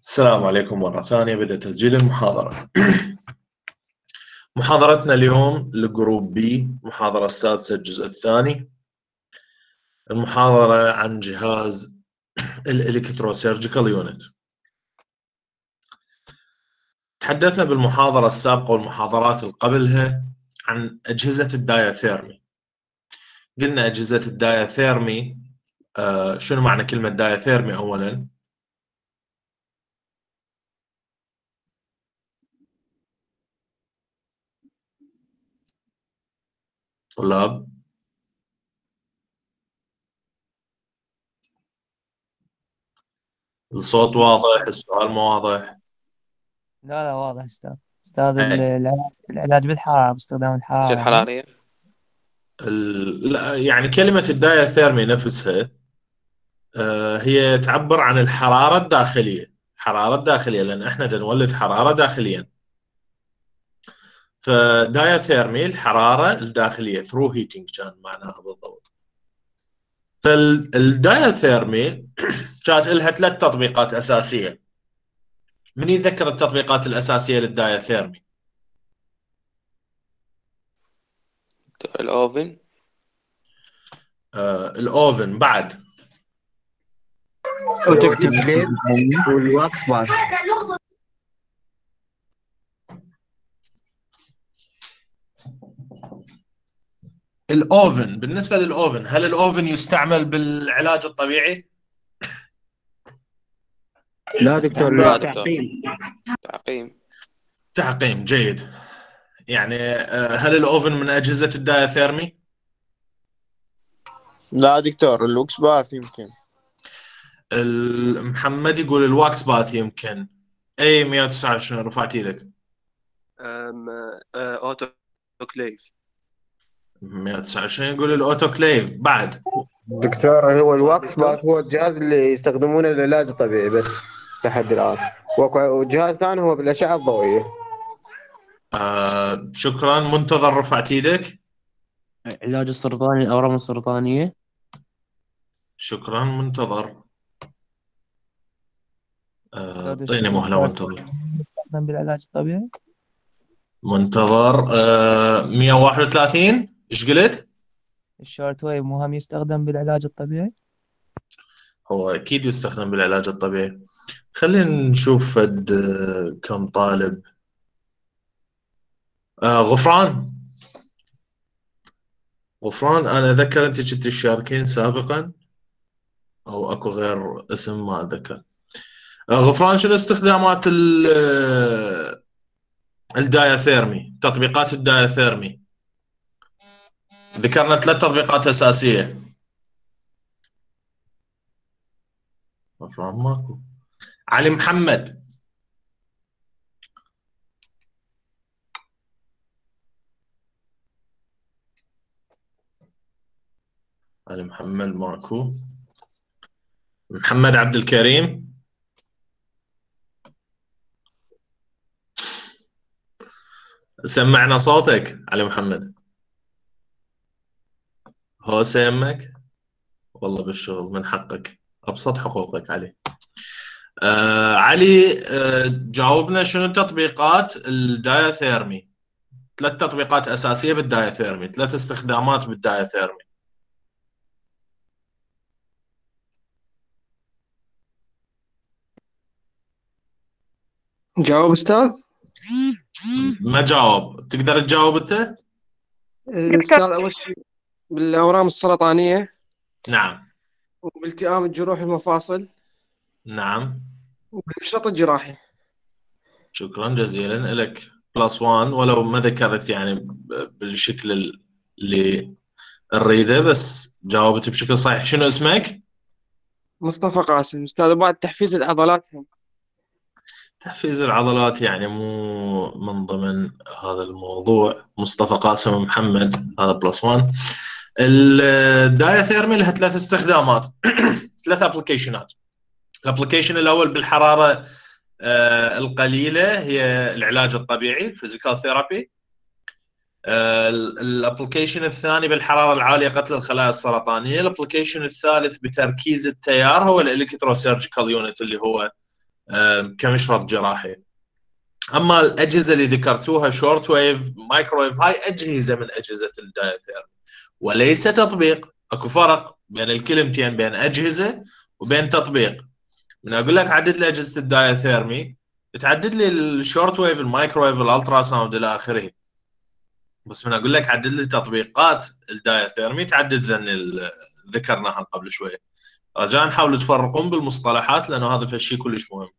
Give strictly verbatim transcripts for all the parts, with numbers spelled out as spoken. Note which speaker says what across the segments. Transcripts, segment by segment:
Speaker 1: السلام عليكم مرة ثانية. بدأ تسجيل المحاضرة. محاضرتنا اليوم لجروب بي، محاضرة السادسة الجزء الثاني. المحاضرة عن جهاز الإلكتروسيرجيكال يونت. تحدثنا بالمحاضرة السابقة والمحاضرات اللي قبلها عن أجهزة الداياثيرمي. قلنا أجهزة الداياثيرمي. آه شنو معنى كلمة داياثيرمي أولاً؟ طلاب، الصوت واضح؟ السؤال مو واضح؟
Speaker 2: لا لا واضح أستاذ. أستاذ ال-
Speaker 1: أي.
Speaker 2: العلاج العلاج بالحرارة باستخدام
Speaker 3: الدرجة
Speaker 2: الحرارة هي.
Speaker 3: الحرارية.
Speaker 1: ال- لا، يعني كلمة الداياثيرمي نفسها آه، هي تعبر عن الحرارة الداخلية. الحرارة الداخلية لأن احنا دا نولد حرارة داخليا. فداياثيرمي الحرارة الداخلية ثرو هيتنج كان معناها بالضبط. فالداياثيرمي كانت لها ثلاث تطبيقات أساسية. من يتذكر التطبيقات الأساسية للداياثيرمي؟
Speaker 3: الأوفن.
Speaker 1: آه، الأوفن. بعد
Speaker 4: اوتوكليف والواكس بار.
Speaker 1: الأوفن. بالنسبة للأوفن، هل الأوفن يستعمل بالعلاج الطبيعي؟
Speaker 4: لا دكتور،
Speaker 3: لا
Speaker 4: لا
Speaker 3: دكتور.
Speaker 4: تعقيم.
Speaker 3: تعقيم.
Speaker 1: تعقيم. جيد. يعني آه، هل الأوفن من أجهزة الداياثيرمي؟
Speaker 5: لا دكتور، اللوكس باث يمكن.
Speaker 1: محمد يقول الواكس باث يمكن. اي مئة وتسعة وعشرين رفعت ايدك.
Speaker 6: أم آه، اوتوكليف.
Speaker 1: مئة وتسعة وعشرين يقول الاوتوكليف. بعد
Speaker 4: دكتور، هو الواكس بار هو الجهاز اللي يستخدمونه للعلاج الطبيعي بس لحد الآن، وجهاز ثاني هو بالأشعة الضوئية.
Speaker 1: آه شكرا. منتظر رفعت ايدك.
Speaker 2: علاج السرطاني، الأورام السرطانية.
Speaker 1: شكرا. منتظر. آه،
Speaker 2: أستاذ
Speaker 1: اعطيني مهلة وانتظر.
Speaker 2: يستخدم بالعلاج الطبيعي.
Speaker 1: منتظر. آه مئة وواحد وثلاثين. ايش قلت؟
Speaker 2: الشورت ويف مهم يستخدم بالعلاج الطبيعي.
Speaker 1: هو اكيد يستخدم بالعلاج الطبيعي. خلينا نشوف فد آه، كم طالب. آه غفران. غفران، انا اذكر انت كنت تشاركين سابقا او اكو غير اسم ما اتذكر. آه، غفران، شنو استخدامات ال- آه، الداياثيرمي، تطبيقات الداياثيرمي؟ ذكرنا ثلاث تطبيقات اساسيه. غفران ماكو. علي محمد. علي محمد ماكو. محمد عبد الكريم. سمعنا صوتك علي محمد. هو سيمك. والله بالشغل، من حقك، ابسط حقوقك علي. آه علي، آه جاوبنا شنو تطبيقات الداياثيرمي. ثلاث تطبيقات اساسيه بالداياثيرمي، ثلاث استخدامات بالداياثيرمي.
Speaker 7: جاوب أستاذ.
Speaker 1: ما جاوب. تقدر تجاوب انت؟
Speaker 7: الأستاذ أول شيء بالأورام السرطانية،
Speaker 1: نعم.
Speaker 7: وبالتئام الجروح المفاصل،
Speaker 1: نعم.
Speaker 7: وبالمشرط الجراحي.
Speaker 1: شكرا جزيلا لك. بلس وان، ولو ما ذكرت يعني ب- بالشكل اللي نريده، بس جاوبت بشكل صحيح. شنو اسمك؟
Speaker 7: مصطفى قاسم أستاذ. بعد تحفيز العضلات هم.
Speaker 1: تحفيز العضلات يعني مو من ضمن هذا الموضوع. مصطفى قاسم محمد، هذا بلس وان. الداياثيرمي لها ثلاث استخدامات. ثلاث ابلكيشنات. الابلكيشن الاول بالحراره آه القليله، هي العلاج الطبيعي، الفيزيكال ثيرابي. آه الابلكيشن الثاني بالحراره العاليه، قتل الخلايا السرطانيه. الابلكيشن الثالث بتركيز التيار هو الالكتروسيرجيكال يونت، اللي هو كمشرط جراحي. اما الاجهزه اللي ذكرتوها شورت ويف مايكرويف هاي اجهزه من اجهزه الدايثيرمي وليس تطبيق. اكو فرق بين الكلمتين، بين اجهزه وبين تطبيق. من اقول لك عدد لي اجهزه الدايثيرمي تعدد لي الشورت ويف المايكرويف الالترا ساوند الى اخره، بس من اقول لك عدد لي تطبيقات الدايثيرمي تعدد لان ذكرناها قبل شويه. رجاء حاولوا تفرقون بالمصطلحات لانه هذا فشي كلش مهم.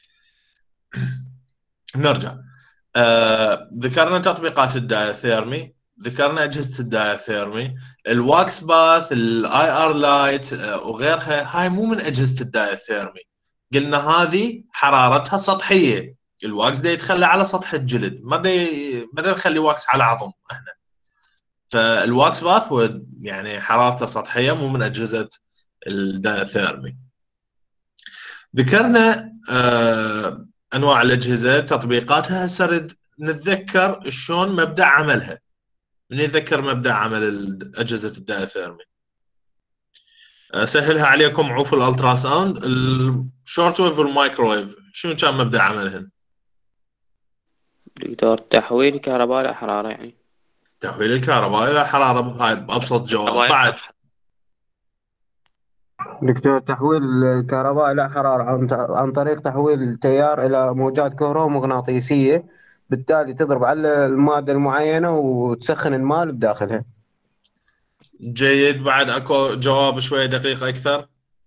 Speaker 1: نرجع. آه، ذكرنا تطبيقات الدايثيرمي، ذكرنا اجهزه الدايثيرمي، الواكس باث، الاي ار لايت وغيرها، هاي مو من اجهزه الدايثيرمي. قلنا هذه حرارتها سطحيه، الواكس ده يتخلى على سطح الجلد، ما ده ما ده نخلي واكس على عظم احنا. فالواكس باث هو يعني حرارته سطحيه، مو من اجهزه الدايثيرمي. ذكرنا آه انواع الاجهزه تطبيقاتها. هسه نتذكر شلون مبدا عملها. من يتذكر مبدا عمل اجهزه الدايثيرمي؟ اسهلها عليكم. عوف الالترا ساوند، الشورت ويف والمايكرويف، شنو كان مبدا عملهن؟
Speaker 3: دكتور تحويل كهرباء إلى حرارة يعني.
Speaker 1: تحويل الكهرباء الى حراره، هاي بابسط جواب. بعد
Speaker 4: دكتور تحويل الكهرباء إلى حرارة عن عن طريق تحويل التيار إلى موجات كهرومغناطيسية، بالتالي تضرب على المادة المعينة وتسخن الماء بداخلها.
Speaker 1: جيد. بعد اكو جواب شويه دقيق اكثر.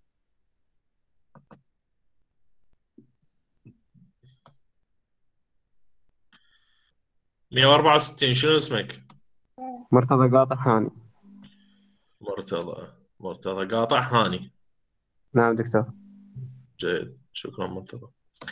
Speaker 1: مئة وأربعة وستين. شنو اسمك؟
Speaker 4: مرتضى قاطع هاني.
Speaker 1: مرتضى مرتضى قاطع هاني.
Speaker 4: نعم دكتور.
Speaker 1: جيد، شكرا مرتضى.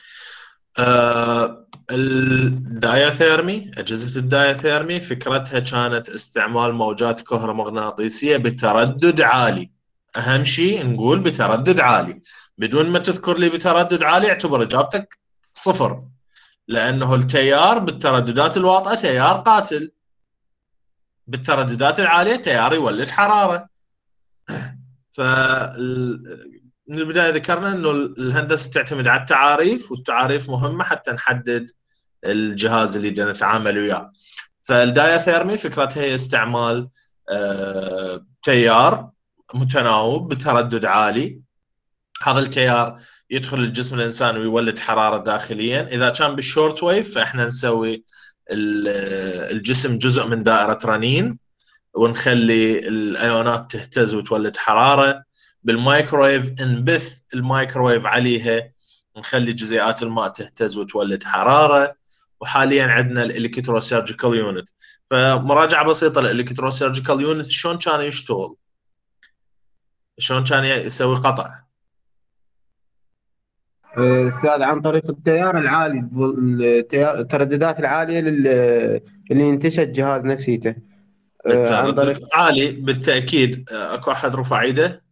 Speaker 1: آه الدايثيرمي، أجهزة الدايثيرمي فكرتها كانت استعمال موجات كهرومغناطيسية بتردد عالي. أهم شيء نقول بتردد عالي، بدون ما تذكر لي بتردد عالي اعتبر إجابتك صفر، لأنه التيار بالترددات الواطئة تيار قاتل، بالترددات العالية تيار يولد حرارة. ف من البدايه ذكرنا انه الهندسه تعتمد على التعاريف، والتعاريف مهمه حتى نحدد الجهاز اللي بدنا نتعامل وياه. فالدايثيرمي فكرتها هي استعمال آه، تيار متناوب بتردد عالي. هذا التيار يدخل الجسم الانسان ويولد حراره داخليا. اذا كان بالشورت ويف فاحنا نسوي الجسم جزء من دائره رنين ونخلي الايونات تهتز وتولد حراره. بالمايكرويف نبث المايكرويف عليها، نخلي جزيئات الماء تهتز وتولد حراره. وحاليا عندنا الالكتروسيرجيكال يونت. فمراجعه بسيطه، الالكتروسيرجيكال يونت شلون كان يشتغل؟ شلون كان يسوي قطع؟
Speaker 4: استاذ عن طريق التيار العالي، التيار الترددات العاليه اللي ينتشت جهاز نفسيته. عن طريق
Speaker 1: عالي بالتاكيد. اكو احد رفع ايده؟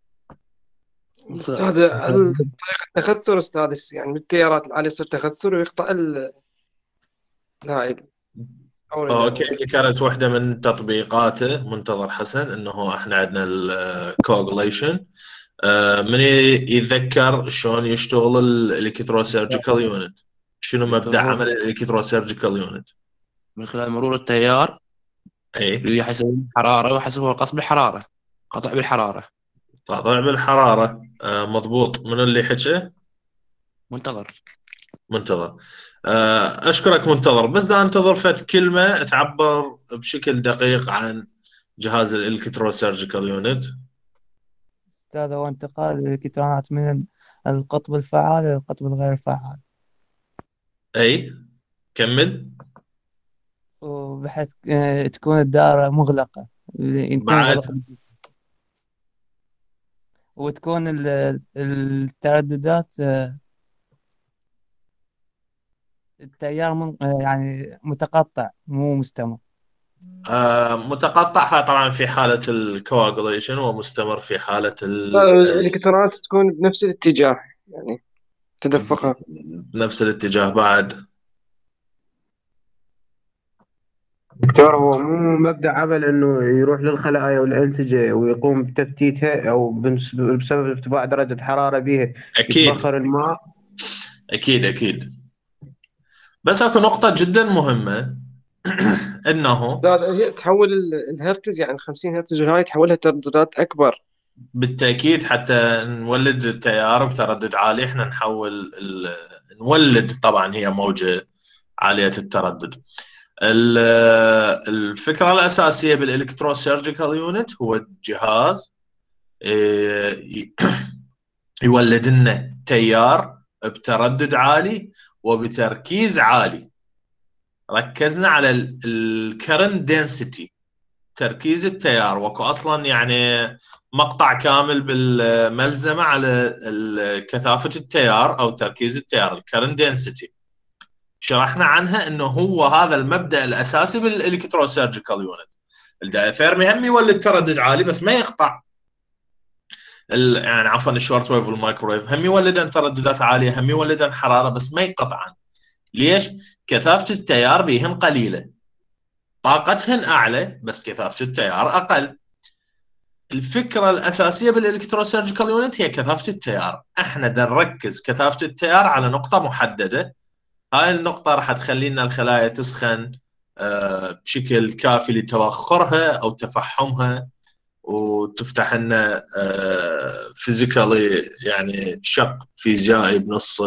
Speaker 7: استاذ عن طريق التخثر استاذ، يعني بالتيارات العاليه يصير تخثر ويقطع ال الهائل.
Speaker 1: اوكي، ذكرت واحده من تطبيقاته منتظر حسن انه احنا عندنا الكوغليشن. من يتذكر شلون يشتغل الالكتروسيرجيكال يونت؟ شنو مبدا عمل الالكتروسيرجيكال يونت؟
Speaker 3: من خلال مرور التيار
Speaker 1: اي
Speaker 3: اللي حسب الحراره وحسب هو قص بالحراره، قطع بالحراره.
Speaker 1: قطع بالحراره. آه مضبوط. من اللي حكى؟
Speaker 3: منتظر.
Speaker 1: منتظر. آه اشكرك منتظر. بس دا انتظر فت كلمه تعبر بشكل دقيق عن جهاز الالكتروسيرجيكال يونت.
Speaker 2: استاذ، هو انتقال الالكترونات من القطب الفعال الى القطب الغير فعال.
Speaker 1: اي كمل.
Speaker 2: وبحيث آه، تكون الدائرة مغلقة
Speaker 1: بعد
Speaker 2: وتكون ال- الترددات آه، التيار من آه، يعني متقطع مو مستمر.
Speaker 1: آه متقطع هاي طبعا في حاله الكواغوليشن، ومستمر في حاله ال...
Speaker 7: الالكترونات تكون بنفس الاتجاه يعني تدفقها
Speaker 1: بنفس الاتجاه. بعد
Speaker 4: دكتور، هو مو مبدأ عمل انه يروح للخلايا والانسجه ويقوم بتفتيتها، او بسبب ارتفاع درجه حراره بها
Speaker 1: اكيد
Speaker 4: يتبخر الماء.
Speaker 1: اكيد اكيد. بس اكو نقطة جدا مهمة انه
Speaker 7: لا لا، هي تحول ال- الهرتز، يعني ال خمسين هرتز هاي تحولها ترددات اكبر.
Speaker 1: بالتأكيد حتى نولد التيار بتردد عالي احنا نحول ال... نولد، طبعا هي موجة عالية التردد. ال- الفكرة الأساسية بالإلكتروسيرجيكال يونت هو جهاز إيه، يولد لنا تيار بتردد عالي وبتركيز عالي. ركزنا على الكرنت دنسيتي، تركيز التيار، وكو اصلا يعني مقطع كامل بالملزمه على ال- كثافه التيار او تركيز التيار، الكرنت دنسيتي. شرحنا عنها انه هو هذا المبدا الاساسي بالالكتروسيرجيكال يونت. الدايثيرمي هم يولد تردد عالي بس ما يقطع ال... يعني عفوا الشورت ويف والمايكرويف هم يولدن ترددات عاليه، هم يولدن حراره بس ما يقطعن. ليش؟ كثافه التيار بيهن قليله، طاقتهن اعلى بس كثافه التيار اقل. الفكره الاساسيه بالالكتروسيرجيكال يونت هي كثافه التيار. احنا بدنا نركز كثافه التيار على نقطه محدده، هاي النقطه راح تخلي لنا الخلايا تسخن آه، بشكل كافي لتوخرها او تفحمها، وتفتح لنا فيزيكالي يعني شق فيزيائي بنص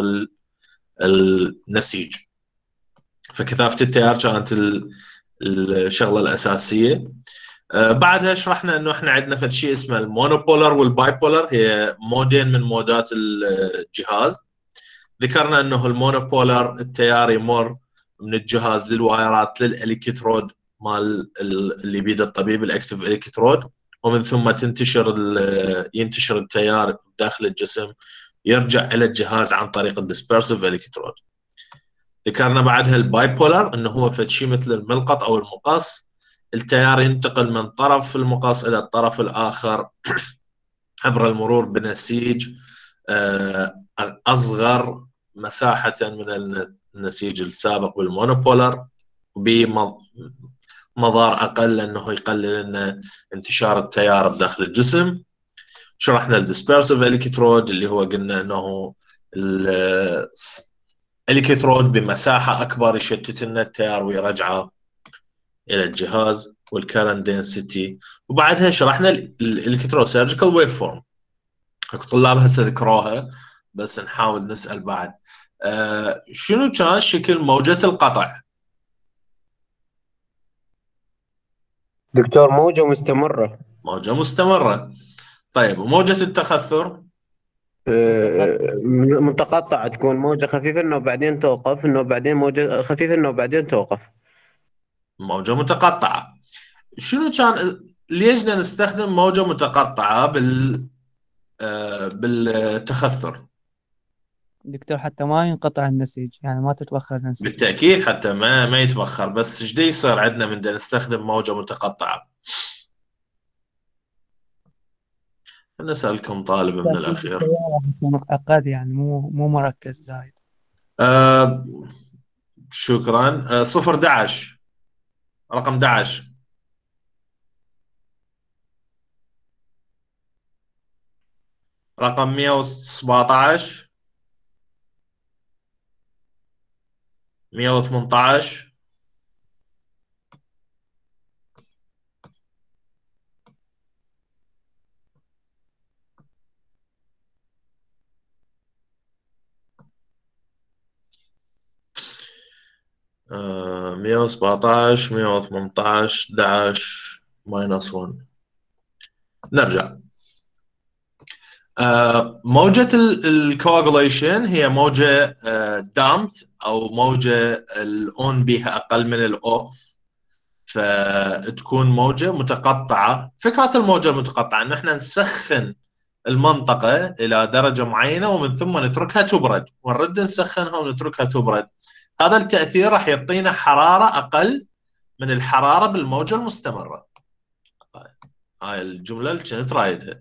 Speaker 1: النسيج. فكثافه التيار كانت الشغله الاساسيه. آه بعدها شرحنا انه احنا عندنا فد شيء اسمه المونوبولر والبايبولر، هي مودين من مودات الجهاز. ذكرنا انه المونوبولر التيار يمر من الجهاز للوايرات للالكترود مال اللي بيد الطبيب، الاكتف الكترود، ومن ثم تنتشر ينتشر التيار داخل الجسم، يرجع الى الجهاز عن طريق الديسبيرسيف الكترود. ذكرنا بعدها البايبولر انه هو فد شيء مثل الملقط او المقص، التيار ينتقل من طرف المقص الى الطرف الاخر عبر المرور بنسيج اصغر مساحه من النسيج السابق بالمونوبولر، بمضار اقل لانه يقلل لنا انتشار التيار بداخل الجسم. شرحنا الديسبيرسيف الكترود اللي هو قلنا انه الالكترود بمساحه اكبر يشتت لنا التيار ويرجعه الى الجهاز، والكرنت دنسيتي. وبعدها شرحنا الالكتروسيرجيكال ويف فورم. طلاب هسه ذكروها بس نحاول نسال بعد. آه شنو كان شكل موجه القطع؟
Speaker 4: دكتور موجة مستمرة.
Speaker 1: موجه مستمره. طيب وموجه التخثر؟
Speaker 4: آه، متقطعة، تكون موجة خفيفة انه بعدين توقف، انه بعدين موجة خفيفة انه بعدين توقف.
Speaker 1: موجه متقطعه. شنو كان ليش بدنا نستخدم موجه متقطعه بال آه بالتخثر؟
Speaker 2: دكتور حتى ما ينقطع النسيج، يعني ما تتبخر النسيج.
Speaker 1: بالتاكيد حتى ما ما يتبخر، بس ايش يصير عندنا من نستخدم موجه متقطعه؟ نسالكم طالب من الاخير.
Speaker 2: يكون أقل، يعني مو مو مركز زايد.
Speaker 1: آه شكرا. آه صفر دعش، رقم دعش. رقم مية وسبعتاش، مية وثمنتاش، آه مية وسبعتاش، مية وثمنتاش، دعش، ماينس واحد. نرجع. آه موجة الكواغوليشن هي موجة آه دامت أو موجة الأون بها أقل من الأوف، فتكون موجة متقطعة. فكرة الموجة المتقطعة أن احنا نسخن المنطقة إلى درجة معينة ومن ثم نتركها تبرد، ونرد نسخنها ونتركها تبرد. هذا التأثير راح يعطينا حرارة أقل من الحرارة بالموجة المستمرة. هاي الجملة اللي كنت رايدها.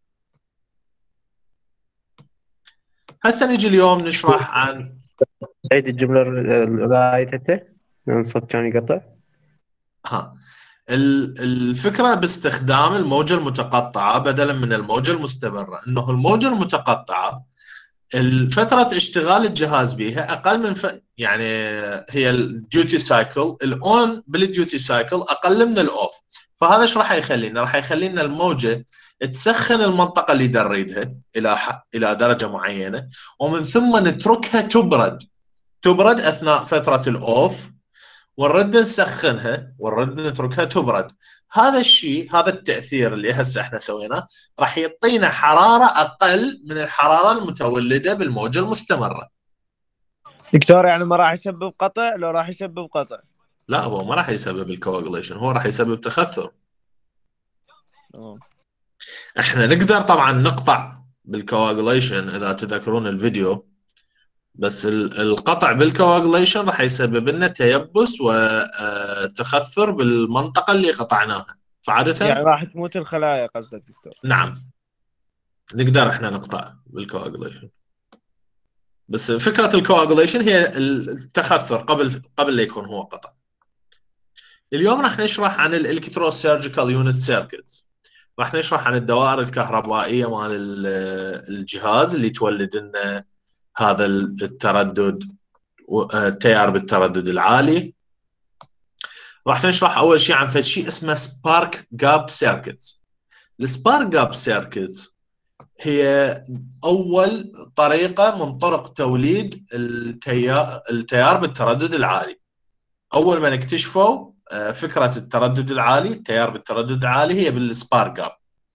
Speaker 1: هسه نيجي اليوم نشرح عن
Speaker 4: عيد الجملة رايتته لأن الصوت كان يقطع.
Speaker 1: ها الفكرة باستخدام الموجة المتقطعة بدلا من الموجة المستمرة، انه الموجة المتقطعة فتره اشتغال الجهاز بها اقل من ف... يعني هي الديوتي سايكل، الاون بالديوتي سايكل اقل من الاوف. فهذا ايش راح يخلينا؟ راح يخلينا الموجه تسخن المنطقه اللي نريدها الى ح... الى درجه معينه، ومن ثم نتركها تبرد تبرد اثناء فتره الاوف، ونرد نسخنها ونرد نتركها تبرد. هذا الشيء، هذا التاثير اللي هسه احنا سويناه راح يعطينا حراره اقل من الحراره المتولده بالموجه المستمره.
Speaker 5: دكتور يعني ما راح يسبب قطع؟ لو راح يسبب قطع.
Speaker 1: لا، هو ما راح يسبب الكواغوليشن، هو راح يسبب تخثر.
Speaker 5: أوه.
Speaker 1: احنا نقدر طبعا نقطع بالكواغوليشن اذا تذكرون الفيديو، بس القطع بالكواغوليشن راح يسبب لنا تيبس وتخثر بالمنطقه اللي قطعناها. فعاده
Speaker 5: يعني راح تموت الخلايا قصدك دكتور؟
Speaker 1: نعم، نقدر احنا نقطع بالكواغوليشن، بس فكره الكواغوليشن هي التخثر قبل قبل لا يكون هو قطع. اليوم راح نشرح عن الالكتروسيرجيكال يونت سيركتس، راح نشرح عن الدوائر الكهربائيه مال الجهاز اللي تولد لنا هذا التردد، التيار بالتردد العالي. راح نشرح اول شيء عن شيء اسمه سبارك جاب سيركتس. السبارك جاب سيركتس هي اول طريقه من طرق توليد التيار التيار بالتردد العالي. اول ما اكتشفوا فكره التردد العالي، التيار بالتردد العالي، هي بالسبارك جاب.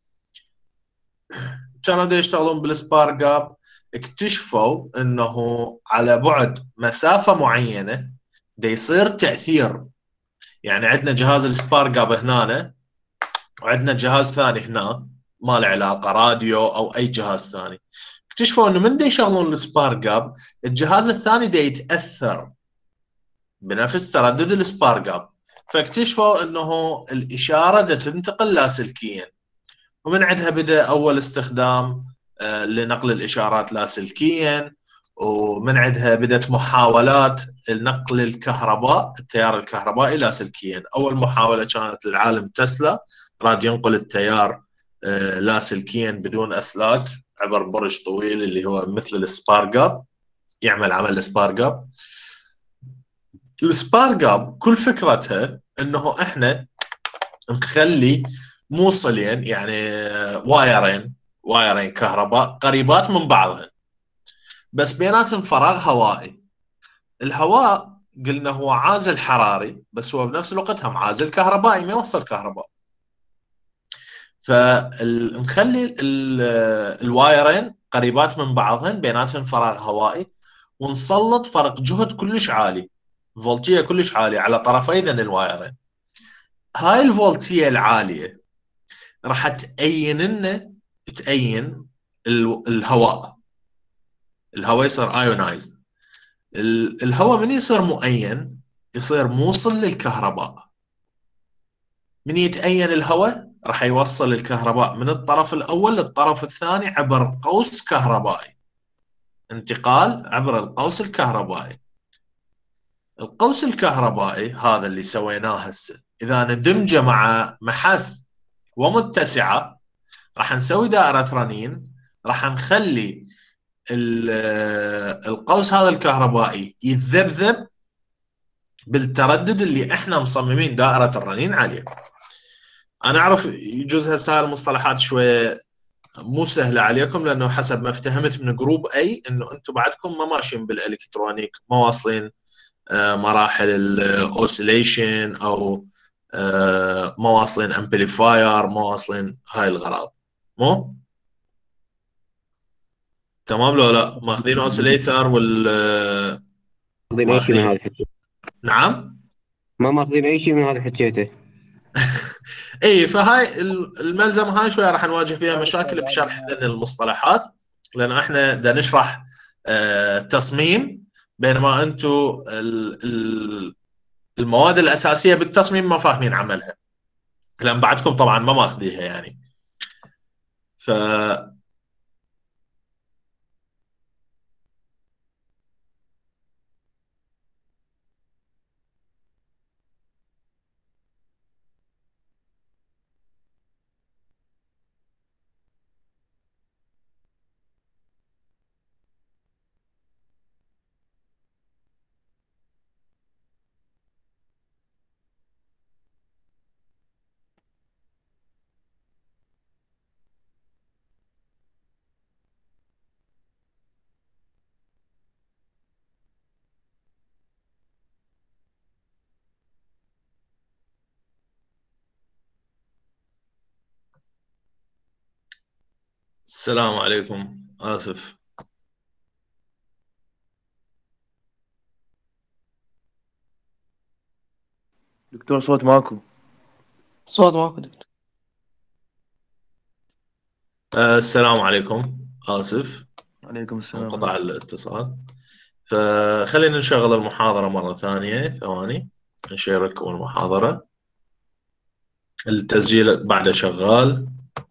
Speaker 1: كانوا يشتغلون بالسبارك جاب، اكتشفوا انه على بعد مسافه معينه دا يصير تاثير. يعني عندنا جهاز السبارك جاب هنا، وعندنا جهاز ثاني هنا ما له علاقه، راديو او اي جهاز ثاني. اكتشفوا انه من دا يشغلون السبارك جاب الجهاز الثاني دا يتاثر بنفس تردد السبارك جاب، فاكتشفوا انه الاشاره دا تنتقل لاسلكيا. ومن عندها بدا اول استخدام آه لنقل الاشارات لاسلكيا، ومن عندها بدات محاولات نقل الكهرباء، التيار الكهربائي لاسلكيا. اول محاوله كانت للعالم تسلا، راد ينقل التيار آه لاسلكيا بدون اسلاك عبر برج طويل اللي هو مثل السبارك جاب، يعمل عمل السبارك جاب. السبارك جاب كل فكرتها انه احنا نخلي موصلين، يعني وايرين وايرين كهرباء قريبات من بعضهن، بس بيناتهم فراغ هوائي. الهواء قلنا هو عازل حراري، بس هو بنفس الوقت هم عازل كهربائي، ما يوصل كهرباء. فنخلي الوايرين قريبات من بعضهن، بيناتهم فراغ هوائي، ونسلط فرق جهد كلش عالي، فولتيه كلش عالي على طرفي ذن الوايرين. هاي الفولتيه العاليه راح تأين لنا تأين الهواء. الهواء يصير ايونايزد. الهواء من يصير مؤين يصير موصل للكهرباء. من يتأين الهواء راح يوصل الكهرباء من الطرف الأول للطرف الثاني عبر قوس كهربائي، انتقال عبر القوس الكهربائي. القوس الكهربائي هذا اللي سويناه هسه إذا ندمجه مع محث ومتسعة راح نسوي دائرة رنين، راح نخلي القوس هذا الكهربائي يتذبذب بالتردد اللي احنا مصممين دائرة الرنين عليه. انا اعرف يجوز هسه المصطلحات شوية مو سهلة عليكم، لانه حسب ما افتهمت من جروب اي انه انتم بعدكم ما ماشيين بالالكترونيك، ما واصلين مراحل الاوسيليشن او ما واصلين امبليفاير، ما واصلين هاي الغراض. مو تمام لو لا ماخذين اوسيليتر وال
Speaker 4: ماخذين اي شيء من هذا الحكي.
Speaker 1: نعم،
Speaker 4: ما ماخذين اي شيء من هذا حكيته.
Speaker 1: اي، فهاي الملزمه هاي شويه راح نواجه فيها مشاكل بشرح ذن المصطلحات، لان احنا بدنا نشرح آه تصميم، بينما انتم المواد الاساسيه بالتصميم ما فاهمين عملها، لان بعدكم طبعا ما ماخذيها يعني. ف السلام عليكم، آسف.
Speaker 5: دكتور صوت ماكو.
Speaker 7: صوت ماكو دكتور.
Speaker 1: آه، السلام عليكم، آسف
Speaker 5: عليكم السلام.
Speaker 1: انقطع الاتصال. فخلينا نشغل المحاضرة مرة ثانية، ثواني نشير لكم المحاضرة. التسجيل بعده شغال.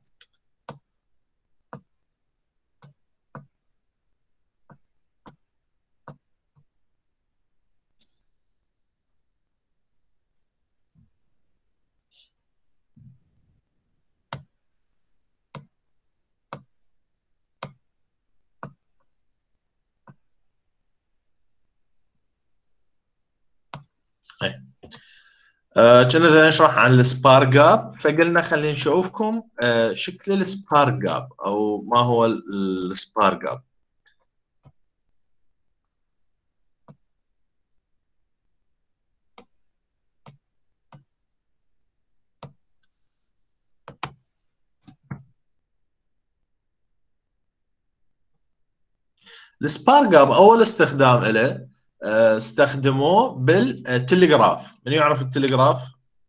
Speaker 1: آه، كنا نشرح عن السبار جاب، فقلنا خلينا نشوفكم آه، شكل السبار جاب او ما هو السبار جاب. السبار جاب اول استخدام له آه، استخدموه بالتلغراف. من يعرف التلغراف؟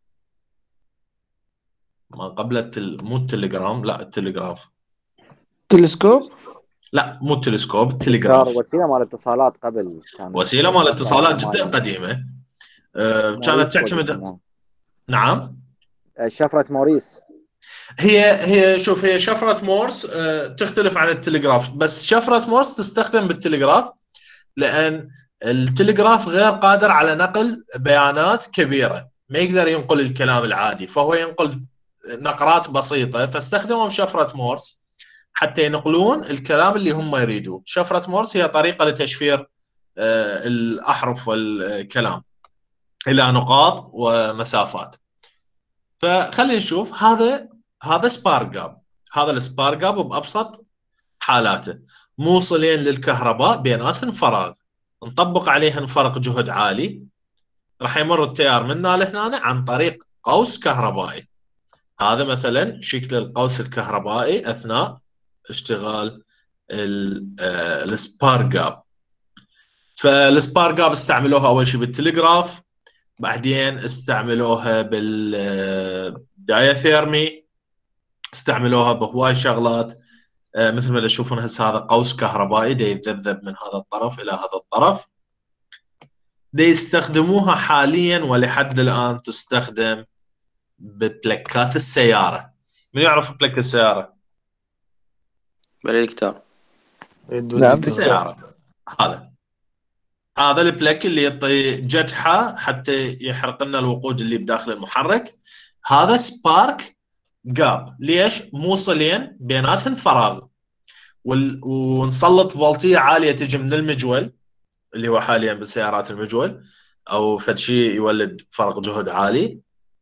Speaker 1: ما قبل التل... مو التليجرام، لا التلغراف.
Speaker 7: تلسكوب.
Speaker 1: لا مو التلسكوب،
Speaker 8: دكتور
Speaker 1: التلغراف.
Speaker 8: وسيله مال اتصالات قبل كانت
Speaker 1: وسيله مال
Speaker 8: توصل
Speaker 1: اتصالات جدا
Speaker 8: رسائل
Speaker 1: قديمه. آه، كانت
Speaker 8: موريس
Speaker 1: تعتمد.
Speaker 8: وقتها.
Speaker 1: نعم.
Speaker 8: شفره موريس.
Speaker 1: هي هي شوف، هي شفره مورس آه، تختلف عن التلغراف، بس شفره مورس تستخدم بالتلغراف لان التلغراف غير قادر على نقل بيانات كبيره، ما يقدر ينقل الكلام العادي، فهو ينقل نقرات بسيطه، فاستخدموا شفره مورس حتى ينقلون الكلام اللي هم يريدوه. شفره مورس هي طريقه لتشفير آه، الاحرف والكلام الى نقاط ومسافات. فخلينا نشوف هذا هذا سبار جاب. هذا السبار جاب بابسط حالاته، موصلين للكهرباء بيناتهم فراغ، نطبق عليهن فرق جهد عالي، راح يمر التيار من هنا لهنا عن طريق قوس كهربائي. هذا مثلا شكل القوس الكهربائي اثناء اشتغال السبار جاب. فالسبار جاب استعملوها اول شيء بالتلغراف، بعدين استعملوها بالدايثيرمي، استعملوها بهواي شغلات. مثل ما تشوفون هسه هذا قوس كهربائي دا يتذبذب من هذا الطرف الى هذا الطرف. دا يستخدموها حاليا ولحد الان تستخدم ببلكات السياره. من يعرف بلك السياره؟
Speaker 3: بلى دكتور.
Speaker 5: نعم
Speaker 1: السياره هذا هذا البلك اللي يعطي جتحه حتى يحرق لنا الوقود اللي بداخل المحرك. هذا سبارك جاب. ليش؟ موصلين بيناتهم فراغ، وال... ونسلط فولتيه عاليه تجي من المجول اللي هو حاليا بالسيارات المجول او فد شيء يولد فرق جهد عالي،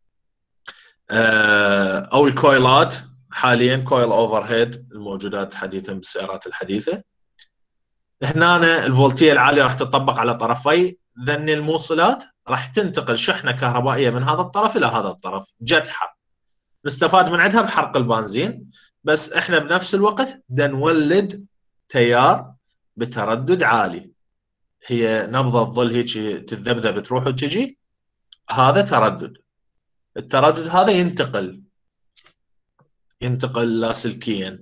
Speaker 1: او الكويلات حاليا كويل اوفر هيد الموجودات حديثا بالسيارات الحديثه. هنا الفولتيه العاليه راح تطبق على طرفي ذن الموصلات، راح تنتقل شحنه كهربائيه من هذا الطرف الى هذا الطرف، جتحه نستفاد من عندها بحرق البنزين، بس احنا بنفس الوقت بدنا نولد تيار بتردد عالي. هي نبضه ظل هيك تتذبذب تروح وتجي، هذا تردد. التردد هذا ينتقل ينتقل لاسلكيا.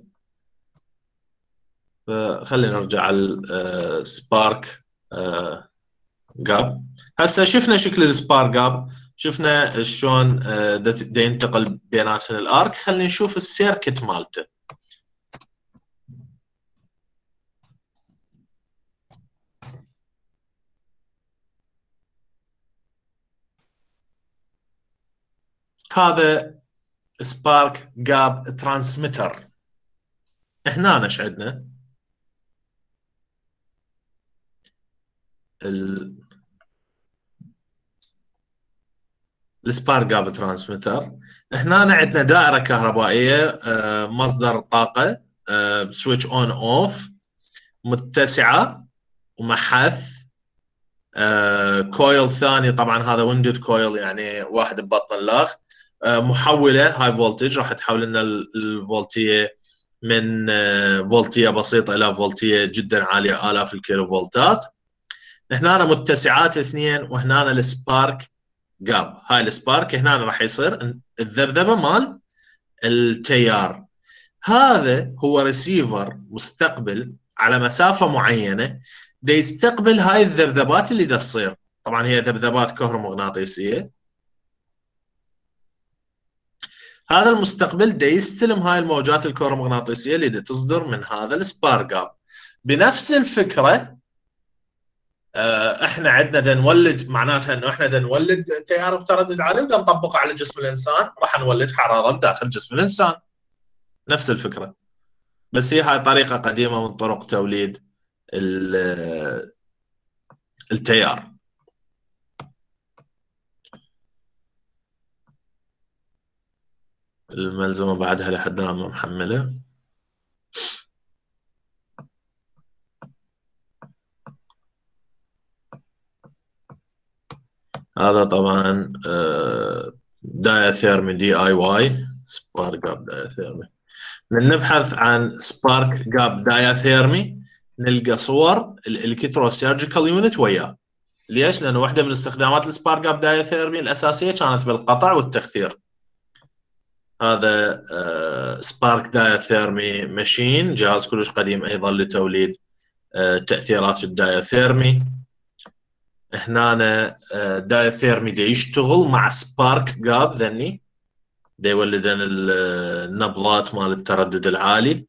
Speaker 1: فخلينا نرجع على السبارك جاب. هسه شفنا شكل السبارك جاب، شفنا شلون دا ينتقل بيناتهم الارك. خلينا نشوف السيركت مالته. هذا سبارك جاب ترانسميتر. هنا ايش عندنا؟ ال... السبارك جاب ترانسميتر. هنا عندنا دائره كهربائيه، مصدر طاقه، سويتش اون اوف، متسعه ومحث، كويل ثاني طبعا هذا ويندد كويل يعني واحد ببطن الاخ، محوله هاي فولتج راح تحول لنا الفولتيه من فولتيه بسيطه الى فولتيه جدا عاليه الاف الكيلو فولتات. هنا متسعات اثنين، وهنا السبارك جاب. هاي السبارك هنا راح يصير الذبذبه مال التيار. هذا هو ريسيفر مستقبل على مسافه معينه، دا يستقبل هاي الذبذبات اللي دا تصير. طبعا هي ذبذبات كهرومغناطيسيه. هذا المستقبل دا يستلم هاي الموجات الكهرومغناطيسيه اللي دا تصدر من هذا السبارك جاب. بنفس الفكره احنا عندنا دا نولد، معناتها انه احنا دا نولد تيار بتردد عالي ودا نطبقه على جسم الانسان، راح نولد حراره بداخل جسم الانسان. نفس الفكره، بس هي هاي طريقه قديمه من طرق توليد التيار. الملزمه بعدها لحد ما محمله. هذا طبعا دايثيرمي دي اي واي، سبارك جاب دايثيرمي. من نبحث عن سبارك جاب دايثيرمي نلقى صور الالكتروسيرجيكال يونت وياه. ليش؟ لانه واحده من استخدامات السبارك جاب دايثيرمي الاساسيه كانت بالقطع والتخثير. هذا سبارك دايثيرمي ماشين، جهاز كلش قديم ايضا لتوليد تاثيرات الدايثيرمي. هنا دايثيرمي دا يشتغل مع سبارك جاب ذني، دا يولدن النبضات مال التردد العالي.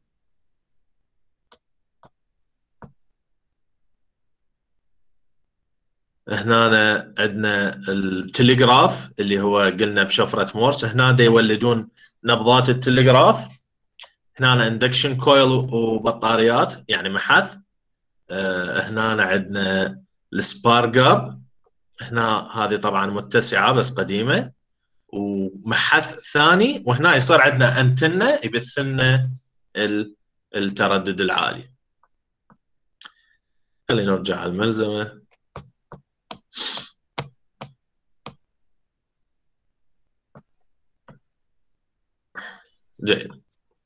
Speaker 1: هنا عندنا التليغراف اللي هو قلنا بشفرة مورس. هنا دا يولدون نبضات التليغراف. هنا اندكشن كويل وبطاريات يعني محث. هنا عندنا السبارك جاب. هنا هذه طبعا متسعة بس قديمة ومحث ثاني. وهنا يصير عندنا انتنة يبث لنا التردد العالي. خلينا نرجع على الملزمة. جيد.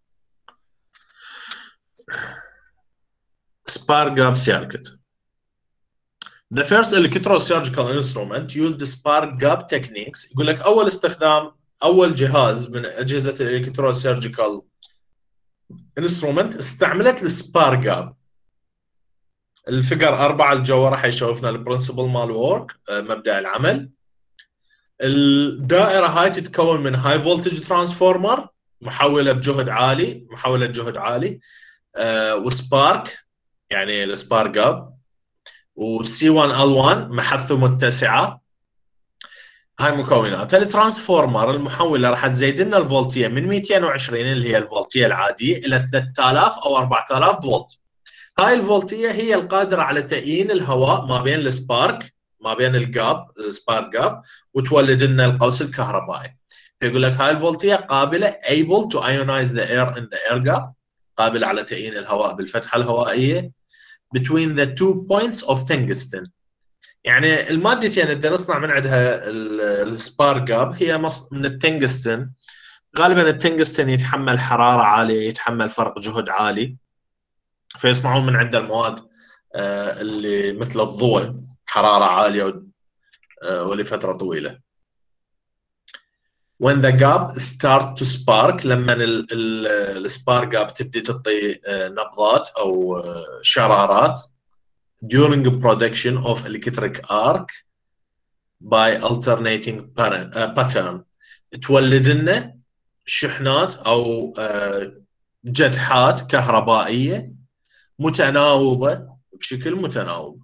Speaker 1: سبارك جاب circuit. The first electrosurgical instrument used the spark gap techniques. يقول لك أول استخدام، أول جهاز من أجهزة electrosurgical instrument استعملت السبارك جاب. الفيجر أربعة الجوا راح يشوفنا البرنسبل مال وورك، مبدأ العمل. الدائرة هاي تتكون من هاي فولتج ترانسفورمر، محولة بجهد عالي، محولة جهد عالي، أه وسبارك يعني السبارك جاب، وسي واحد ال واحد محثه متسعه. هاي مكونات الترانسفورمر. المحوله راح تزيد لنا الفولتيه من مئتين وعشرين اللي هي الفولتيه العاديه الى ثلاثة آلاف او أربعة آلاف فولت. هاي الفولتيه هي القادره على تأيين الهواء ما بين السبارك، ما بين الجاب السبارك جاب، وتولد لنا القوس الكهربائي. فيقول لك هاي الفولتيه قابله able to ionize the air in the air gap، قابله على تأيين الهواء بالفتحه الهوائيه between the two points of tungsten. يعني المادتين اللي نصنع من عندها السبارك جاب هي من التنجستن. غالبا التنجستن يتحمل حراره عاليه، يتحمل فرق جهد عالي، فيصنعون من عنده المواد اللي مثل الضوء، حراره عاليه ولفتره طويله. when the gap start to spark، لما السبارك جاب تبدي تعطي نبضات او شرارات during production of electric arc by alternating pattern، تولد لنا شحنات او جدحات كهربائيه متناوبه بشكل متناوب.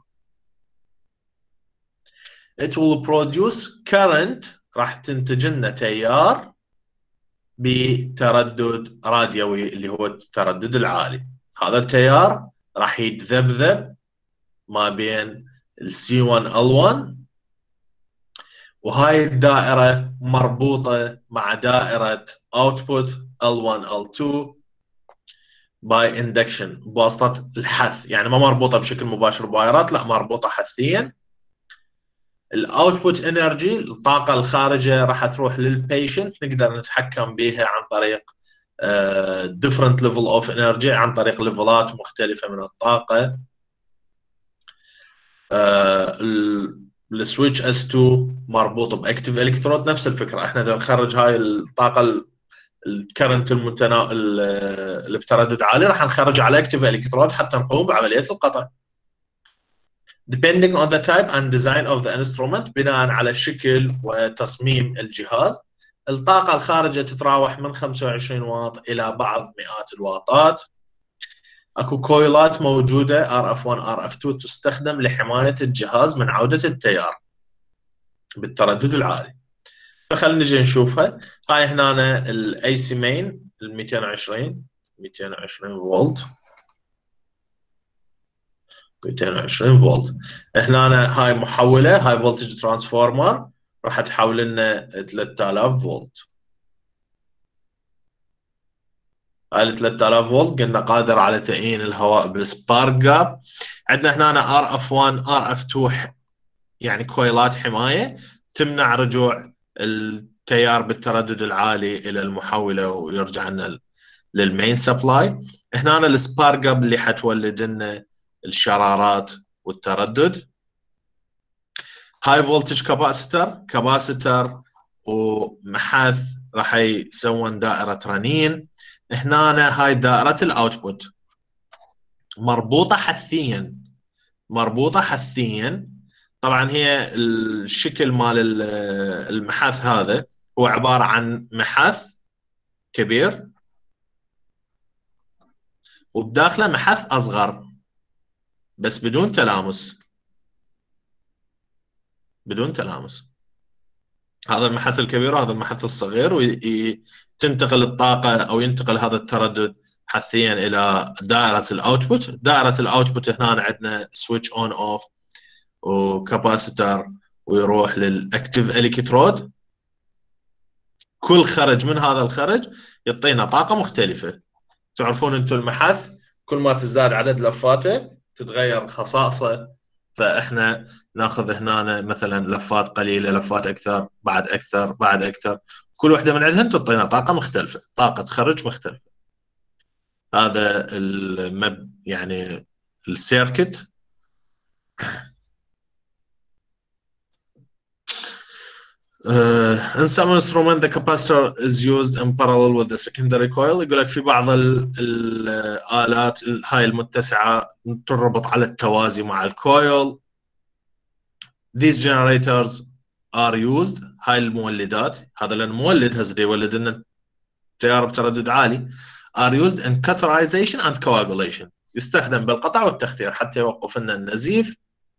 Speaker 1: it will produce current، راح تنتج لنا تيار بتردد راديوي اللي هو التردد العالي. هذا التيار راح يتذبذب ما بين السي واحد ال واحد، وهاي الدائرة مربوطة مع دائرة output ال واحد ال اثنين by induction، بواسطة الحث. يعني ما مربوطة بشكل مباشر بوايرات، لا مربوطة حثيا. الاوتبوت انرجي، الطاقه الخارجه راح تروح للبيشنت، نقدر نتحكم بها عن طريق different level of energy عن طريق ليفلات مختلفة من الطاقة. السويتش اس تو مربوط باكتيف الكترود، نفس الفكره، احنا نخرج هاي الطاقه الكرنت المتنا اللي بتردد عالي راح نخرجه على اكتيف الكترود حتى نقوم بعمليه القطع. depending on the type and design of the instrument، بناء على شكل وتصميم الجهاز، الطاقه الخارجه تتراوح من خمسة وعشرين واط الى بعض مئات الواطات. اكو كويلات موجوده آر إف واحد آر إف اثنين تستخدم لحمايه الجهاز من عوده التيار بالتردد العالي. فخلينا نجي نشوفها. هاي هنا الاي سي مين ال مئتين وعشرين مئتين وعشرين فولت، مئتين وعشرين فولت. هنا هاي محوله، هاي فولتج ترانسفورمر راح تحول لنا ثلاثة آلاف فولت. هاي ال ثلاثة آلاف فولت قلنا قادر على تعيين الهواء بالسبارك جاب. عندنا هنا آر إف واحد آر إف اثنين يعني كويلات حمايه تمنع رجوع التيار بالتردد العالي الى المحوله ويرجع لنا للمين سبلاي. هنا السبارك جاب اللي حتولد لنا الشرارات والتردد. هاي فولتج كاباسيتر كاباسيتر ومحاث راح يسوون دائره رنين. هنا هاي دائره الاوتبوت مربوطه حثيا مربوطه حثيا. طبعا هي الشكل مال المحاث هذا هو عباره عن محاث كبير وبداخله محاث اصغر بس بدون تلامس بدون تلامس. هذا المحاث الكبير وهذا المحاث الصغير، وتنتقل الطاقه او ينتقل هذا التردد حثيا الى دائره الاوتبوت. دائره الاوتبوت هنا عندنا سويتش اون اوف وكاباسيتر ويروح للاكتيف الكترود. كل خرج من هذا الخرج يعطينا طاقه مختلفه. تعرفون انتم المحاث كل ما تزداد عدد لفاته تتغير خصائصه، فاحنا ناخذ هنا مثلا لفات قليله، لفات اكثر، بعد اكثر، بعد اكثر، كل واحده من عندهم تعطينا طاقه مختلفه، طاقه خرج مختلفه. هذا المب يعني السيركت. Uh, in some instrument the capacitor is used in parallel with the secondary coil. يقول لك في بعض الآلات هاي المتسعة تربط على التوازي مع الكويل. These generators are used. هاي المولدات، هذا لأن مولد هذا يولد لنا تيار بتردد عالي. are used in cauterization and coagulation. يستخدم بالقطع والتخثير حتى يوقف لنا النزيف.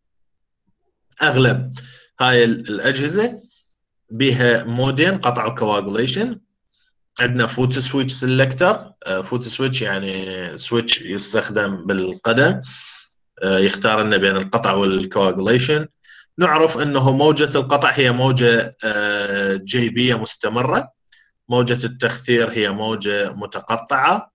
Speaker 1: أغلب هاي الأجهزة بها مودين قطع وكواغوليشن. عندنا فوت سويتش سيلكتر. فوت سويتش يعني سويتش يستخدم بالقدم يختار لنا بين القطع والكواغوليشن. نعرف انه موجة القطع هي موجة جيبية مستمرة، موجة التخثير هي موجة متقطعة،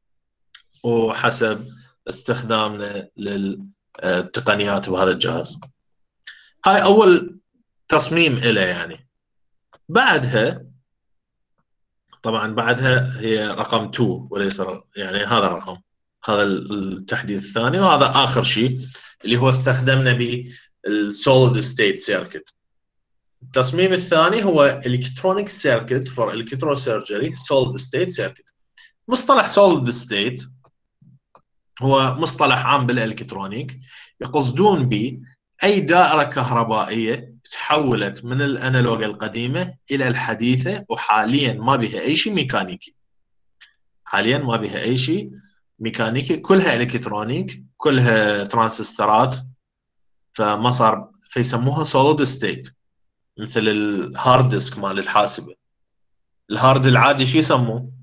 Speaker 1: وحسب استخدامنا للتقنيات بهذا الجهاز. هاي اول تصميم له يعني. بعدها طبعا بعدها هي رقم اثنين وليس يعني هذا الرقم، هذا التحديث الثاني، وهذا اخر شيء اللي هو استخدمنا به السوليد ستيت سيركت. التصميم الثاني هو الكترونيك سيركت فور الكتروسيرجري سوليد ستيت سيركت. مصطلح سوليد ستيت هو مصطلح عام بالالكترونيك، يقصدون به اي دائره كهربائيه تحولت من الانالوج القديمه الى الحديثه وحاليا ما بها اي شيء ميكانيكي. حاليا ما بها اي شيء ميكانيكي، كلها الكترونيك، كلها ترانزستورات، فما صار فيسموها سوليد ستيت. مثل الهارد ديسك مال الحاسبه، الهارد العادي شو يسموه؟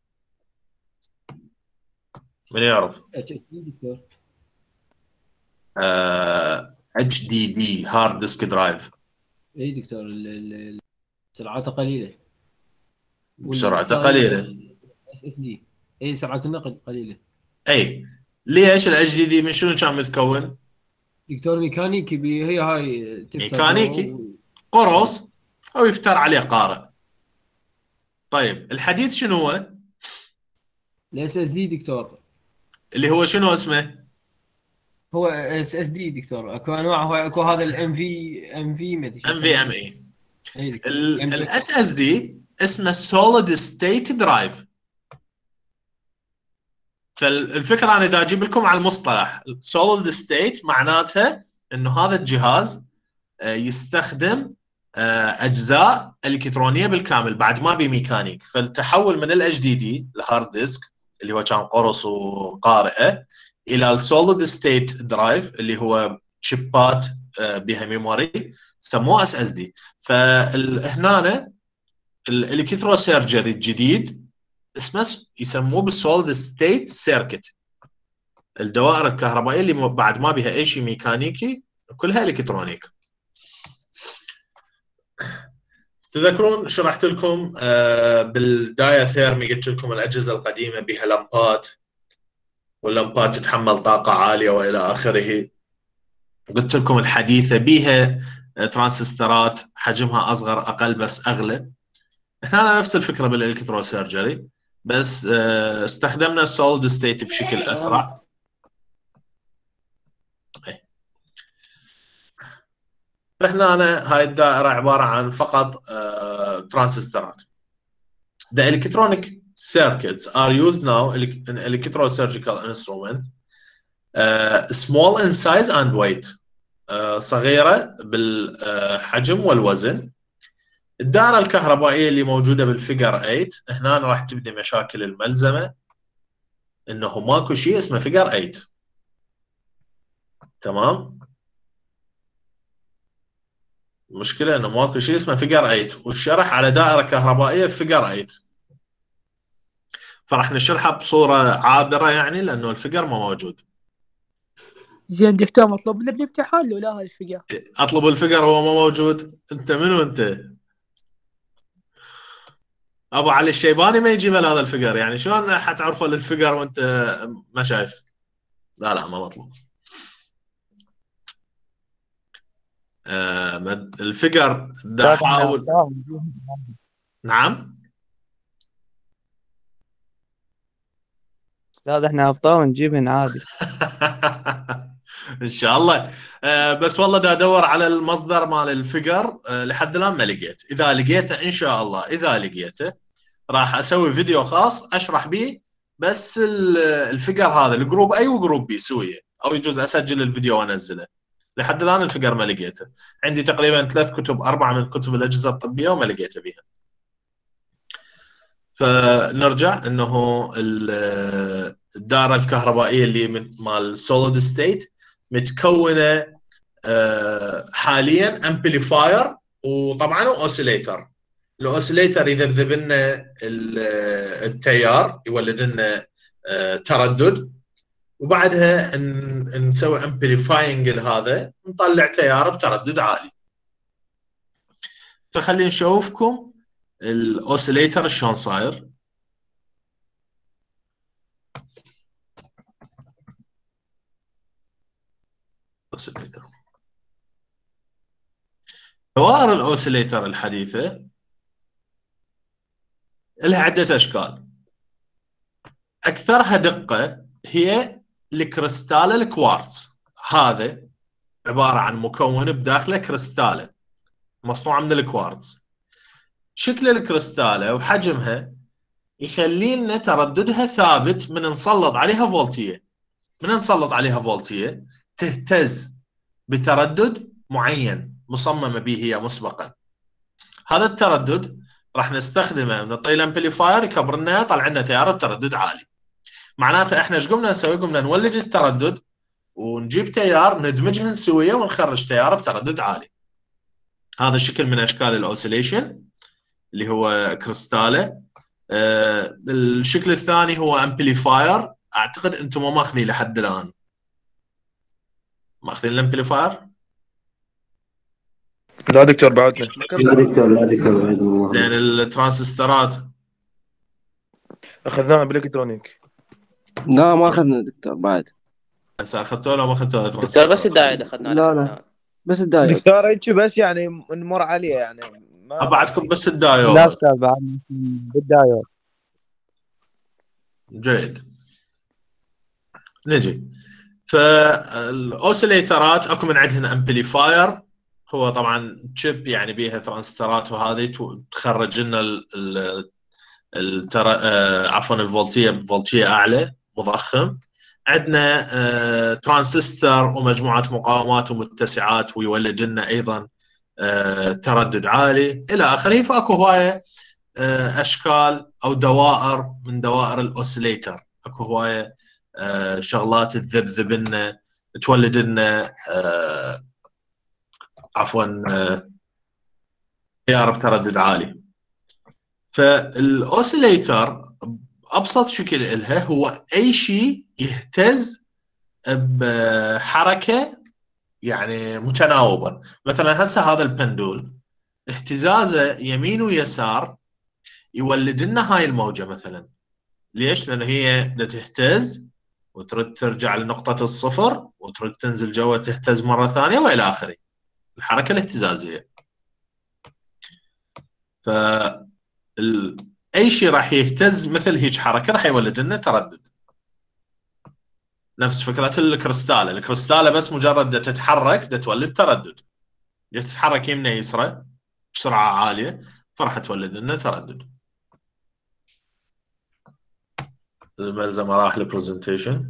Speaker 1: من يعرف؟ اتش دي دي هارد ديسك درايف.
Speaker 9: اي دكتور سرعته قليله.
Speaker 1: سرعته قليله.
Speaker 9: اس اس دي اي سرعه النقل قليله.
Speaker 1: اي ليش الاتش دي دي من شنو كان متكون؟
Speaker 9: دكتور ميكانيكي بي هي هاي
Speaker 1: ميكانيكي و... قرص او يفتر عليه قارئ. طيب الحديث شنو هو؟
Speaker 9: الاس اس دي دكتور.
Speaker 1: اللي هو شنو اسمه؟
Speaker 9: هو اس اس دي دكتور، اكو انواع، هو اكو هذا الام في ام في ما ادري شو
Speaker 1: ام في ام اي.
Speaker 9: اي دكتور.
Speaker 1: الاس اس دي اسمه سوليد ستيت درايف. فالفكره انا دا اجيب لكم على المصطلح. سوليد ستيت معناتها انه هذا الجهاز يستخدم اجزاء الكترونيه بالكامل بعد ما بي ميكانيك. فالتحول من الاتش دي دي الهارد ديسك اللي هو كان قرص وقارئه الى السوليد ستيت درايف اللي هو شيبات بها ميموري سموه اس اس دي. فهنا الالكترو سيرجري الجديد اسمه يسموه بالسوليد ستيت سيركت. الدوائر الكهربائيه اللي بعد ما بها اي شيء ميكانيكي كلها الكترونيك. تذكرون شرحت لكم بالداياثيرمي قلت لكم الاجهزه القديمه بها لمبات، واللمبات تتحمل طاقه عاليه والى اخره. قلت لكم الحديثه بها ترانزستورات حجمها اصغر اقل بس اغلى. هنا نفس الفكره بالالكترو سيرجري، بس استخدمنا السوليد ستيت بشكل اسرع. فهنا أنا هاي الدائره عباره عن فقط ترانزستورات. The electronic circuits are used now in electrosurgical instrument uh, small in size and weight. uh, صغيره بالحجم والوزن. الدائره الكهربائيه اللي موجوده بالفيجر ثمانية هنا راح تبدي مشاكل الملزمه، انه ماكو شيء اسمه فيجر ثمانية. تمام؟ المشكله انه ماكو شيء اسمه فيجر ثمانية، والشرح على دائره كهربائيه بفيجر ثمانية. فراح نشرحها بصوره عابره يعني لانه الفيجر ما موجود.
Speaker 10: زين دكتور، مطلوب لنا بالامتحان لو لا هاي الفيجر؟
Speaker 1: اطلب الفيجر هو ما موجود. انت منو انت؟ ابو علي الشيباني ما يجيب هذا الفيجر، يعني شلون حتعرفه للفيجر وانت ما شايف؟ لا لا ما مطلوب. آه الفيجر دا احاول. نعم
Speaker 2: استاذ احنا ابطال نجيبهن عادي.
Speaker 1: ان شاء الله. آه بس والله دا ادور على المصدر مال الفيجر آه لحد الان ما لقيت. اذا لقيته ان شاء الله اذا لقيته راح اسوي فيديو خاص اشرح به بس الفيجر هذا الجروب اي وجروب بي سويه، او يجوز اسجل الفيديو وانزله. لحد الان الفيجر ما لقيته. عندي تقريبا ثلاث كتب اربعه من كتب الاجهزه الطبيه وما لقيته بيها. فنرجع انه الدائره الكهربائيه اللي مال سوليد ستيت متكونه حاليا امبليفاير وطبعا اوسيليتر. الاوسيليتر يذبذب لنا التيار، يولد لنا تردد، وبعدها نسوي امبليفاينج لهذا نطلع تيار بتردد عالي. فخلينا نشوفكم الاوسيليتر شلون صاير. دوائر الاوسيليتر الحديثه لها عده اشكال. اكثرها دقه هي الكريستال الكوارتز. هذا عباره عن مكون بداخله كريستاله مصنوعه من الكوارتز. شكل الكريستاله وحجمها يخلي لنا ترددها ثابت من نسلط عليها فولتيه. من نسلط عليها فولتيه تهتز بتردد معين مصممه به هي مسبقا. هذا التردد راح نستخدمه نعطيه الامبليفاير يكبر لنا يطلع لنا تيار بتردد عالي. معناته احنا ايش قمنا نسوي؟ قمنا نولد التردد ونجيب تيار ندمجهن سويه ونخرج تيار بتردد عالي. هذا شكل من اشكال الاوسيليشن اللي هو كريستاله. آه الشكل الثاني هو امبليفاير. اعتقد انتم ما ماخذين لحد الان. ماخذين الامبليفاير؟
Speaker 3: لا دكتور بعدنا.
Speaker 4: لا دكتور لا دكتور.
Speaker 1: زين الترانزستورات
Speaker 3: اخذناها بالالكترونيك.
Speaker 11: لا ما اخذنا دكتور بعد.
Speaker 1: هسه اخذتوه ولا ما اخذتوه؟
Speaker 12: دكتور بس الدايد اخذنا.
Speaker 11: لا لا بس الدايد
Speaker 5: دكتور هيك بس يعني نمر عليه يعني ما
Speaker 1: بعدكم بس الدايود.
Speaker 2: لا استاذ بعد بالدايود.
Speaker 1: جيد. نجي فالاوسيليترات اكو من عندهن امبليفاير، هو طبعا تشيب يعني بيها ترانزستورات وهذه تخرج لنا ال التر... آه عفوا الفولتيه بفولتيه اعلى مضخم. عندنا آه ترانزستور ومجموعه مقاومات ومتسعات ويولد لنا ايضا آه تردد عالي الى اخره. فاكو هوايه آه اشكال او دوائر من دوائر الاوسيليتر، اكو هوايه آه شغلات تذبذب لنا تولد لنا آه عفوا آه تيار بتردد عالي. فالاوسيليتر ابسط شكل لها هو اي شيء يهتز بحركه يعني متناوبه. مثلا هسه هذا البندول اهتزازه يمين ويسار يولد لنا هاي الموجه مثلا. ليش؟ لان هي تهتز وترد ترجع لنقطه الصفر وترد تنزل جوا تهتز مره ثانيه والى اخره، الحركه الاهتزازيه. ف ال... اي شيء راح يهتز مثل هيك حركه راح يولد لنا تردد. نفس فكره الكريستاله، الكريستاله بس مجرد تتحرك تولد تردد، تتحرك يمنى يسرى بسرعه عاليه فراح تولد لنا تردد. الملزمه مراحل البرزنتيشن.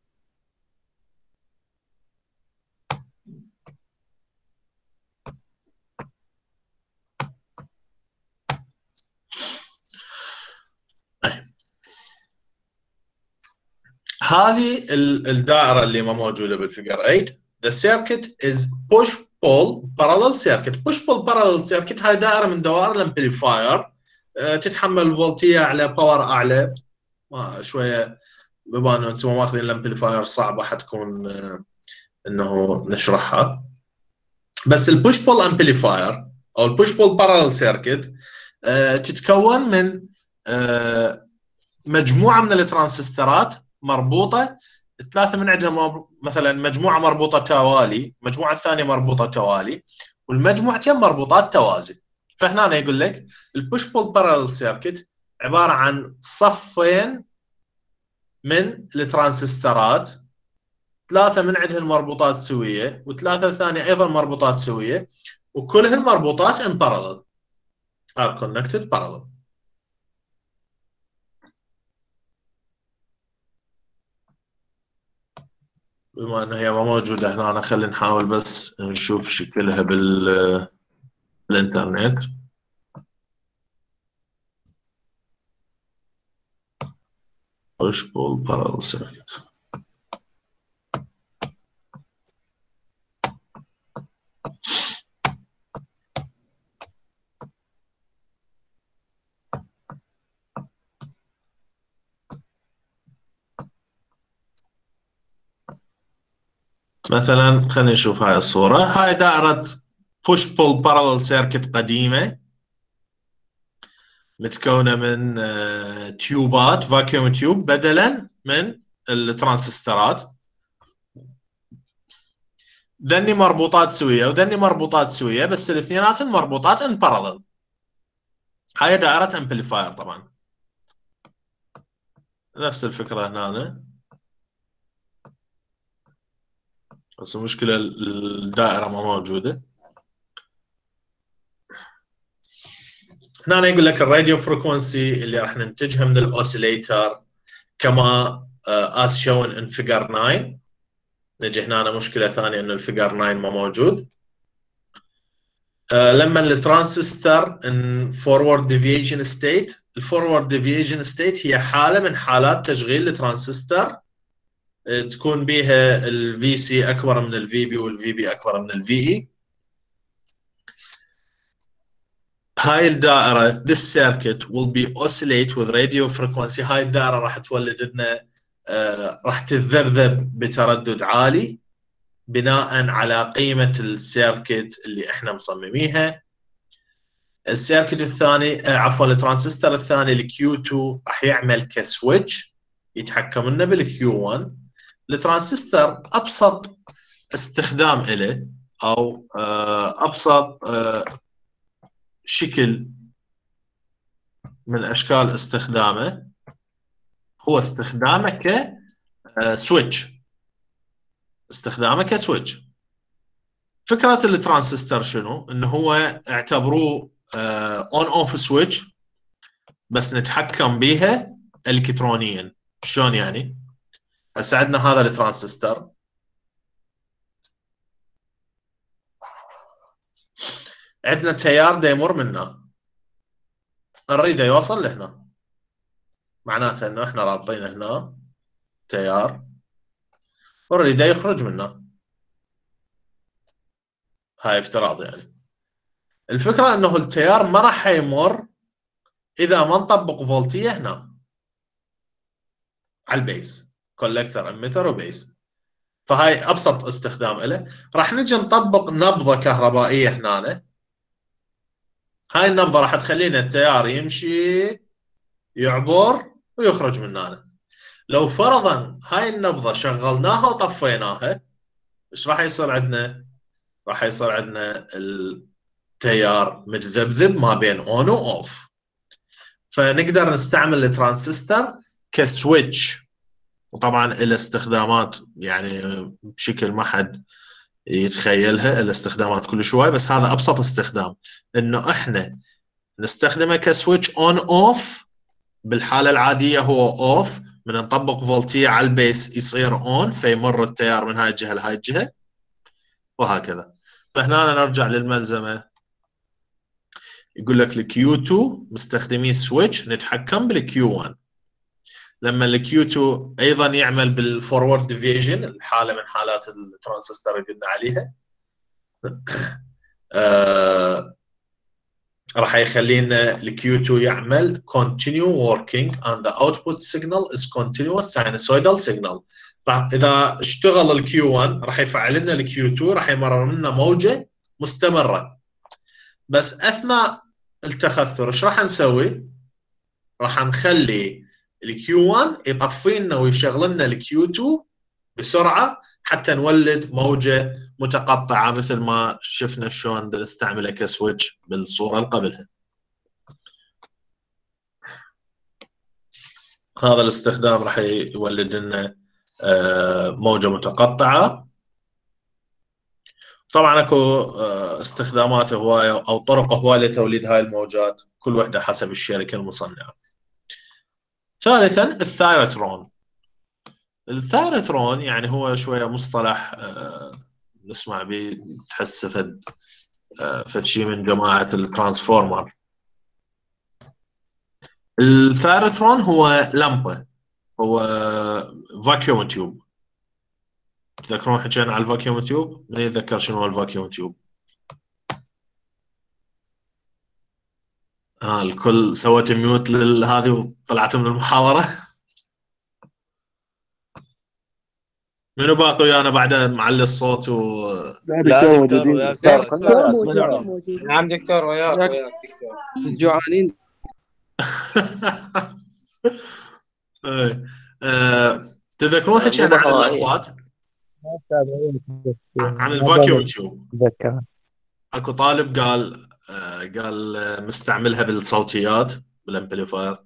Speaker 1: هذه الدائره اللي ما موجوده بالفيجر ثمانية. The circuit is push pull parallel circuit. push pull parallel circuit هاي دائره من دوائر الامبليفاير، تتحمل فولتيه اعلى، باور اعلى. ما شويه بما انه انتم ماخذين الامبليفاير صعبه حتكون انه نشرحها. بس البوش بول امبليفاير او البوش بول بارالل سيركت تتكون من آه مجموعه من الترانزستورات مربوطه، ثلاثه من عندها مثلا مجموعه مربوطه توالي، المجموعه الثانيه مربوطه توالي، والمجموعتين مربوطات توازي. فهنا يقول لك البوش بول بارالل سيركت عباره عن صفين من الترانزستورات، ثلاثه من عندهن مربوطات سويه وثلاثه ثانيه ايضا مربوطات سويه، وكلهن مربوطات in parallel are connected parallel. بما انه هي ما موجوده هنا خلينا نحاول بس نشوف شكلها بال بالانترنت. push pull parallel circuit. مثلا خلينا نشوف هاي الصورة. هاي دائرة push pull parallel circuit قديمة متكونة من تيوبات فاكيوم تيوب بدلا من الترانزستورات. ذني مربوطات سوية وذني مربوطات سوية بس الاثنيناتن مربوطات in parallel. هاي دائرة امبليفاير طبعا. نفس الفكرة هنا، بس المشكلة الدائرة ما موجودة. هنا يقول لك الراديو فريكونسي اللي راح ننتجها من الاوسيليتر كما as shown in figure nine. نجي هنا مشكلة ثانية انه الفيجر تسعة ما موجود. لما الترانزستور in forward deviation state، الفورورد deviation state هي حالة من حالات تشغيل الترانزستور تكون بها ال في سي أكبر من ال في بي وال في بي أكبر من ال في إي. هاي الدائرة this circuit will be oscillate with radio frequency. هاي الدائرة راح تولد لنا آه راح تتذبذب بتردد عالي بناء على قيمة السيركت اللي احنا مصمميها. السيركت الثاني آه عفوا الترانزستور الثاني الكيو اثنين راح يعمل كسويتش يتحكم لنا بالكيو واحد. الترانزستور ابسط استخدام له او آه ابسط آه شكل من اشكال استخدامه هو استخدامه ك سويتش، استخدامه كسويتش. فكره الترانزستور شنو؟ انه هو اعتبروه اون اوف سويتش بس نتحكم بيها الكترونيا. شلون يعني؟ هسه عندنا هذا الترانزستور، عندنا تيار دا يمر منه، نريده يوصل لهنا، معناته انه احنا رابطين هنا تيار ونريده يخرج منه. هاي افتراض يعني. الفكره انه التيار ما راح يمر اذا ما نطبق فولتيه هنا على البيس، كولكتر اميتر وبيس. فهاي ابسط استخدام له. راح نجي نطبق نبضه كهربائيه هنا. هاي النبضه راح تخلينا التيار يمشي يعبر ويخرج من هنا. لو فرضا هاي النبضه شغلناها وطفيناها، ايش راح يصير عندنا؟ راح يصير عندنا التيار متذبذب ما بين اون واوف. فنقدر نستعمل الترانزستور كسويتش، وطبعا له استخدامات يعني بشكل ما حد يتخيلها، الاستخدامات كل شوي، بس هذا ابسط استخدام، انه احنا نستخدمه كسويتش اون اوف. بالحاله العاديه هو اوف، من نطبق فولتيه على البيس يصير اون، فيمر التيار من هاي الجهه لهاي الجهه وهكذا. فهنا نرجع للملزمه، يقول لك الكيو تو مستخدمين سويتش نتحكم بالكيو واحد. لما الكيو تو ايضا يعمل بالفورورد ديفيجن، الحاله من حالات الترانزستور اللي قلنا عليها، آه راح يخلينا الكيو تو يعمل continue working and the output signal is continuous sinusoidal signal. راح اذا اشتغل الكيو واحد راح يفعل لنا الكيو تو، راح يمرر لنا موجه مستمره. بس اثناء التخثر ايش راح نسوي؟ راح نخلي الكيو واحد يطفي لنا ويشغل لنا الكيو تو بسرعه حتى نولد موجه متقطعه، مثل ما شفنا شلون نستعملها كسويتش بالصوره اللي قبلها. هذا الاستخدام راح يولد لنا موجه متقطعه. طبعا اكو استخدامات هوايه او طرق هوايه لتوليد هاي الموجات، كل وحده حسب الشركه المصنعه. ثالثا الثايرترون. الثايرترون يعني هو شويه مصطلح نسمع به، تحس فد فد شيء من جماعه الترانسفورمر. الثايرترون هو لمبه، هو فاكيوم تيوب. تذكرون حكينا على الفاكيوم تيوب؟ من يتذكر شنو هو الفاكيوم تيوب؟ ها الكل سويت ميوت لهذه وطلعت من المحاضره. منو باقي ويانا بعده معلي الصوت و
Speaker 5: لا دكتور وياك
Speaker 7: نعم دكتور وياك وياك دكتور. جوعانين.
Speaker 1: تذكرون حكينا عن اللمبات، عن الفاكيوم تيوب.
Speaker 2: تذكر
Speaker 1: اكو طالب قال قال مستعملها بالصوتيات بالامبليفاير.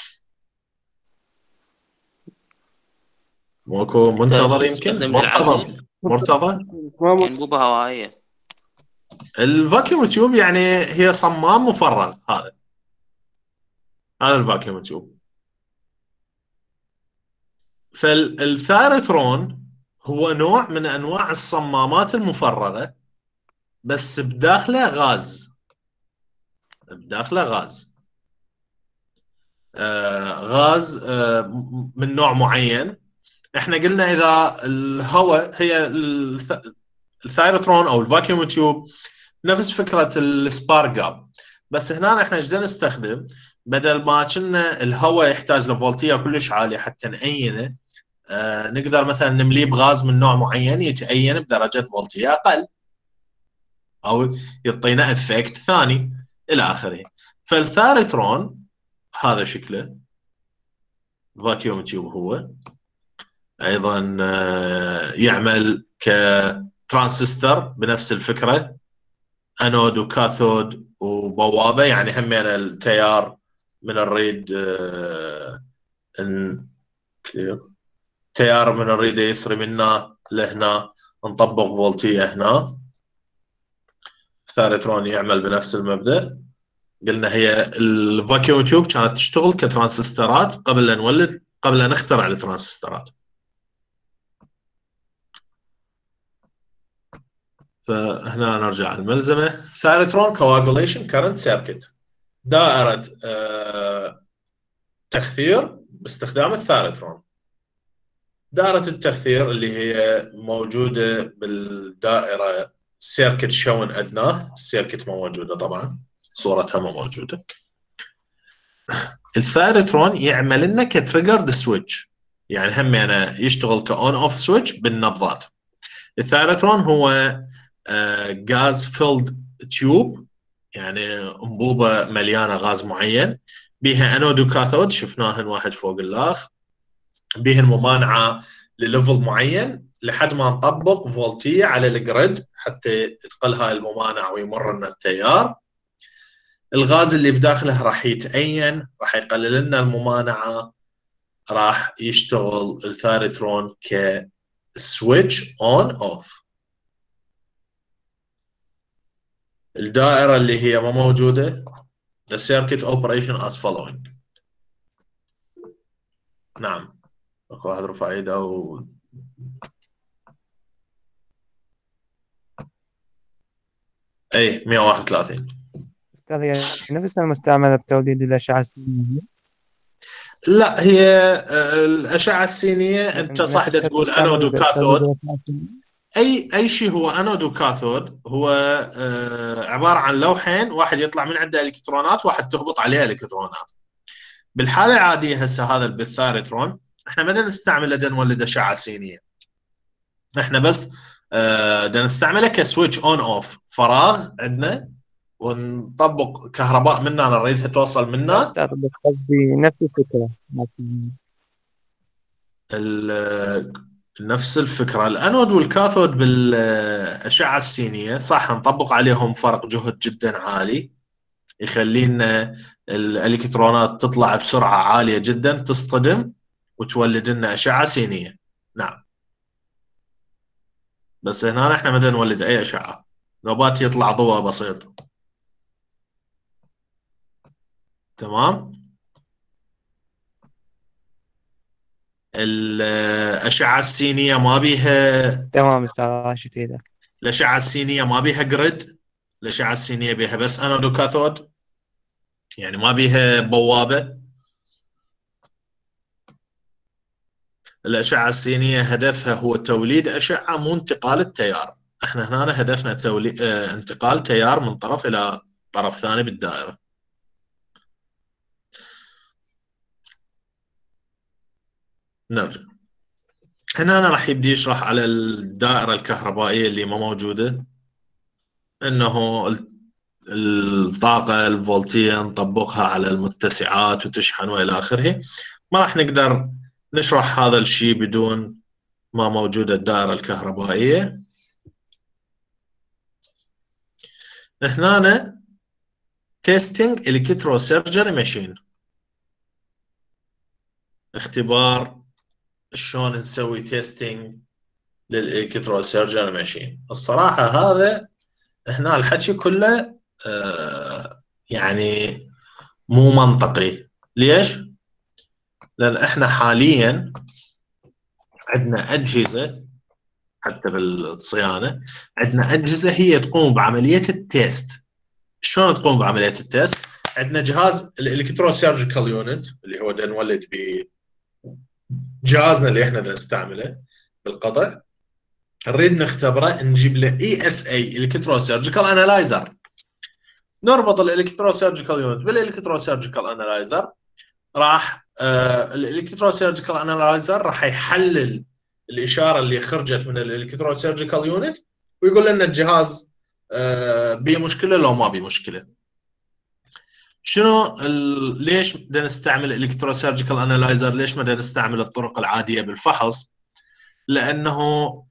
Speaker 1: موكو منتظر يمكن مرتضى مرتضى
Speaker 12: انبوبة هوائية.
Speaker 1: الفاكيوم تيوب يعني هي صمام مفرغ. هذا هذا الفاكيوم تيوب. فالثايرترون هو نوع من انواع الصمامات المفرغه، بس بداخله غاز، بداخله غاز آه غاز آه من نوع معين. احنا قلنا اذا الهواء، هي الثايرترون او الفاكيوم تيوب نفس فكره السبارك جاب، بس هنا احنا ايش نستخدم؟ بدل ما كنا الهواء يحتاج لفولتيه كلش عاليه حتى نعينه، آه نقدر مثلا نمليه بغاز من نوع معين يتأين بدرجه فولتيه اقل، او يعطينا افكت ثاني الى اخره. فالثايرترون هذا شكله فاكيوم تيوب، هو ايضا يعمل كترانزستور بنفس الفكره، انود وكاثود وبوابه، يعني همين التيار من نريد كلير. تيار من نريده يسري منا لهنا نطبق فولتية هنا. الثايرترون يعمل بنفس المبدأ. قلنا هي الفاكيوم تيوب كانت تشتغل كترانسستورات قبل لا نولد قبل لا نخترع الترانسستورات. فهنا نرجع الملزمة. ثايرترون كواغوليشن كارنت سيركت، دائرة آه تخثير باستخدام الثايرترون. دائرة التخثير اللي هي موجودة بالدائرة سيركت شون أدناه، السيركت ما موجودة طبعا، صورتها ما موجودة. الثايرترون يعمل لنا كتريجرد سويتش، يعني هم أنا يشتغل كأون أوف سويتش بالنبضات. الثايرترون هو غاز فيلد تيوب، يعني انبوبة مليانة غاز معين، بها أنود وكاثود شفناهن واحد فوق الآخر، بهن ممانعة لليفل معين لحد ما نطبق فولتية على الجريد حتى تقل هاي الممانعة ويمر لنا التيار. الغاز اللي بداخله راح يتأين، راح يقلل لنا الممانعة، راح يشتغل الثايرترون كسويتش اون اوف. الدائرة اللي هي ما موجودة the circuit operation as following. نعم اكو واحد رفع ايده و اي مئة وواحد وثلاثين.
Speaker 2: أستاذ يعني نفس المستعملة بتوليد الأشعة السينية؟
Speaker 1: لا، هي الأشعة السينية أنت صح تقول أنود وكاثود. أي أي شيء هو أنود وكاثود هو آه عبارة عن لوحين، واحد يطلع من عنده إلكترونات واحد تهبط عليها إلكترونات. بالحالة العادية هسه هذا بالثايرترون احنا ما نستعمله دا نولد أشعة سينية، احنا بس آه دا نستعمله كسويتش اون اوف، فراغ عندنا ونطبق كهرباء منا نريدها توصل منا.
Speaker 2: أستاذ قصدي نفس الفكرة.
Speaker 1: نفس الفكرة. الأنود والكاثود بالأشعة السينية صح نطبق عليهم فرق جهد جدا عالي يخلينا الإلكترونات تطلع بسرعة عالية جدا تصطدم وتولد لنا أشعة سينية. نعم، بس هنا احنا ما نولد أي أشعة، نوبات يطلع ضوء بسيط. تمام. الأشعة السينية ما بيها
Speaker 2: تمام أستاذ راشد إيدك.
Speaker 1: الأشعة السينية ما بيها جريد، الأشعة السينية بيها بس أنود وكاثود، يعني ما بيها بوابة. الأشعة السينية هدفها هو توليد أشعة مو انتقال التيار. احنا هنا هدفنا توليد اه انتقال تيار من طرف إلى طرف ثاني بالدائرة. نرجع هنا أنا راح يبدي يشرح على الدائرة الكهربائية اللي ما موجودة، انه الطاقة الفولتية نطبقها على المتسعات وتشحن والى اخره. ما راح نقدر نشرح هذا الشيء بدون ما موجودة الدائرة الكهربائية. هنا تيستينج الكتروسيرجري ماشين، اختبار شلون نسوي تيستينج للالكتروسيرجري ماشين. الصراحة هذا هنا الحكي كله آه يعني مو منطقي. ليش؟ لأن احنا حاليا عندنا أجهزة حتى بالصيانة، عندنا أجهزة هي تقوم بعملية التيست. شلون تقوم بعملية التيست؟ عندنا جهاز الالكتروسيرجيكال يونت اللي هو دا نولد بجهازنا اللي احنا دا نستعمله بالقطع، نريد نختبره نجيب له اي اس اي الكتروسيرجيكال انالايزر، نربط الالكتروسيرجيكال يونت بالالكتروسيرجيكال انالايزر. راح آه الالكتروسيرجيكال انالايزر راح يحلل الاشاره اللي خرجت من الالكتروسيرجيكال يونت ويقول لنا الجهاز آه بيه مشكله لو ما بيه مشكله. شنو ليش بدنا نستعمل الالكتروسيرجيكال انالايزر؟ ليش ما بدنا نستعمل الطرق العاديه بالفحص؟ لانه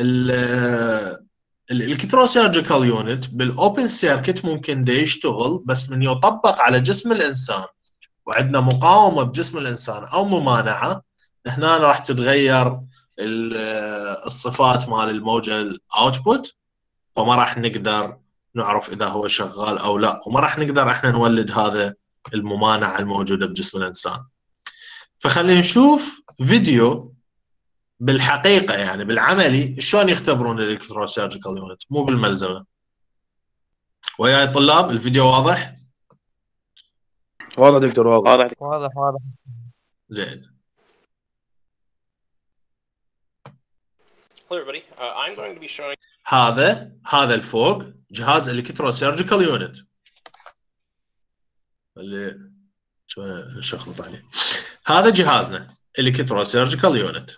Speaker 1: الالكتروسيرجيكال يونت بالاوبن سيركت ممكن ده يشتغل بس من يطبق على جسم الانسان وعندنا مقاومه بجسم الانسان او ممانعه، هنا راح تتغير الصفات مال الموجه الاوتبوت، فما راح نقدر نعرف اذا هو شغال او لا، وما راح نقدر احنا نولد هذا الممانعه الموجوده بجسم الانسان. فخلينا نشوف فيديو بالحقيقه يعني بالعملي شلون يختبرون الالكتروسيرجيكال يونت، مو بالملزمه. وياي طلاب الفيديو واضح؟
Speaker 3: واضح دكتور، واضح
Speaker 12: واضح
Speaker 2: واضح واضح.
Speaker 1: جيد.
Speaker 12: Hello everybody. Uh, I'm going to be showing
Speaker 1: هذا هذا الفوق جهاز الكتروسيرجيكال يونت اللي شوي شخلط عليه. هذا جهازنا الكتروسيرجيكال يونت.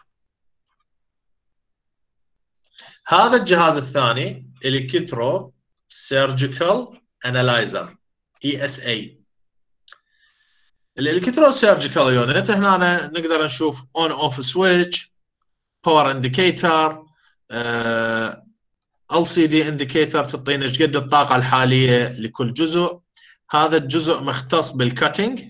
Speaker 1: هذا الجهاز الثاني الكترو سيرجيكال انالايزر اي اس اي. الالكترو سيرجيكال يونت هنا نقدر نشوف اون اوف سويتش، باور انديكيتر، ال سي دي انديكيتر تعطينا ايش قد الطاقه الحاليه لكل جزء. هذا الجزء مختص بالكاتنج.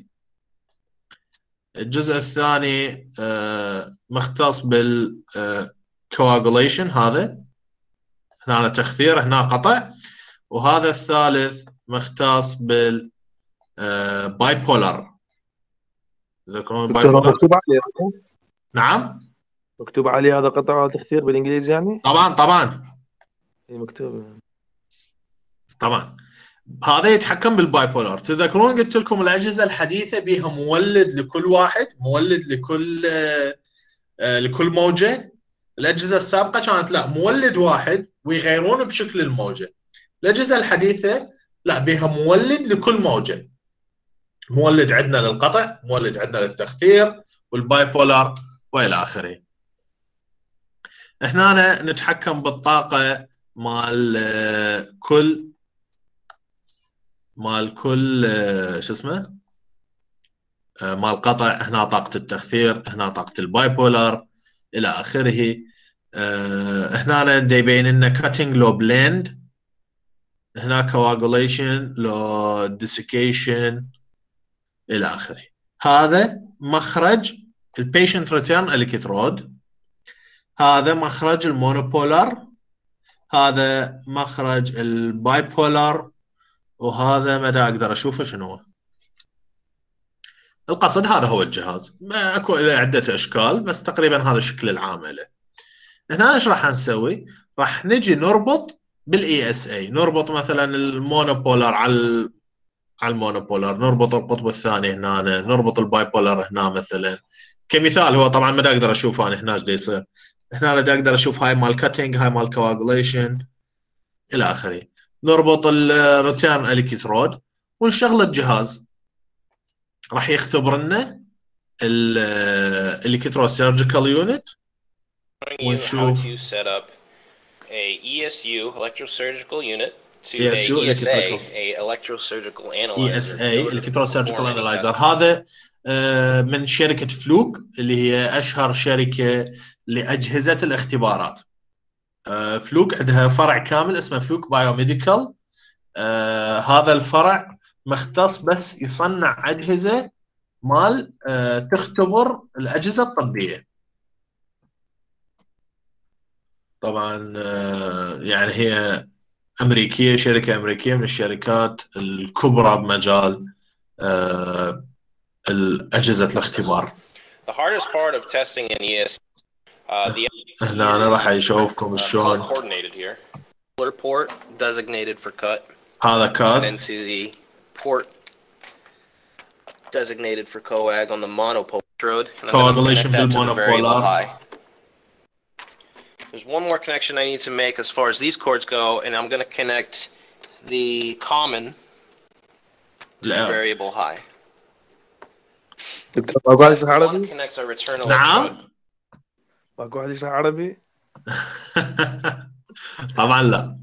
Speaker 1: الجزء الثاني مختص بالكواغوليشن، هذا هنا تخثير هنا قطع. وهذا الثالث مختص بال باي بولار.
Speaker 3: دكتور مكتوب عليه؟
Speaker 1: نعم
Speaker 3: مكتوب عليه هذا قطع تخثير بالانجليزي يعني؟
Speaker 1: طبعا طبعا
Speaker 3: مكتوب
Speaker 1: طبعا. هذا يتحكم بالباي بولار. تذكرون قلت لكم الاجهزه الحديثه بها مولد لكل واحد، مولد لكل آه لكل موجه. الاجهزه السابقه كانت لا، مولد واحد ويغيرون بشكل الموجه. الاجهزه الحديثه لا، بها مولد لكل موجه. مولد عندنا للقطع، مولد عندنا للتخثير والباي بولار والى اخره. هنا نتحكم بالطاقه مال كل مال كل شو اسمه مال قطع. هنا طاقه التخثير، هنا طاقه الباي بولار الى اخره. هنا يبين لنا كاتنج لو بلند، هنا كواغوليشن لو ديسيكيشن الى اخره. هذا مخرج البيشنت ريتيرن الكترود، هذا مخرج المونوبولار، هذا مخرج الباي بولار، وهذا مدى اقدر اشوفه شنو هو. القصد هذا هو الجهاز، ما اكو له عده اشكال بس تقريبا هذا الشكل العام له. هنا ايش راح نسوي؟ راح نجي نربط بالاي اس اي، نربط مثلا المونوبولار على على المونوبولار، نربط القطب الثاني هنا، نربط الباي بولار هنا مثلا كمثال. هو طبعا ما اقدر اشوف انا هنا ايش يصير. هنا اقدر اشوف هاي مال كاتنج، هاي مال كواغوليشن الى اخره. نربط الريتيرن الكترود ونشغل الجهاز، راح يختبر لنا الالكترو سيرجيكال يونت ونشوف
Speaker 12: how to set up a E S U electrosurgical unit to
Speaker 1: E S U
Speaker 12: a E S A,
Speaker 1: electrical
Speaker 12: a electrosurgical analyzer.
Speaker 1: اي اس اي الكترو سيرجيكال انالايزر. هذا من شركه فلوك اللي هي اشهر شركه لاجهزه الاختبارات. فلوك عندها فرع كامل اسمه فلوك بايوميديكال. هذا الفرع مختص بس يصنع اجهزه مال تختبر الاجهزه الطبيه. طبعا يعني هي امريكيه، شركه امريكيه من الشركات الكبرى بمجال اجهزه الاختبار.
Speaker 12: The hardest part of testing an E S uh, the
Speaker 1: هنا انا راح اشوفكم
Speaker 12: uh,
Speaker 1: شلون.
Speaker 12: coordinated here. Color port designated for cut.
Speaker 1: هذا
Speaker 12: And
Speaker 1: كات.
Speaker 12: into the port designated for coag on the monopolar electrode. And I'm going to
Speaker 1: Coagulation
Speaker 12: connect that to the variable
Speaker 1: بالmonopolar.
Speaker 12: high. There's one more connection I need to make as far as these cords go, and I'm going to connect the common to the
Speaker 1: لا.
Speaker 12: variable high.
Speaker 3: دكتور ماكو واحد يشرح
Speaker 12: One
Speaker 3: عربي؟
Speaker 12: connects our return electrode.
Speaker 1: نعم.
Speaker 3: ماكو واحد يشرح عربي؟
Speaker 1: طبعا لا.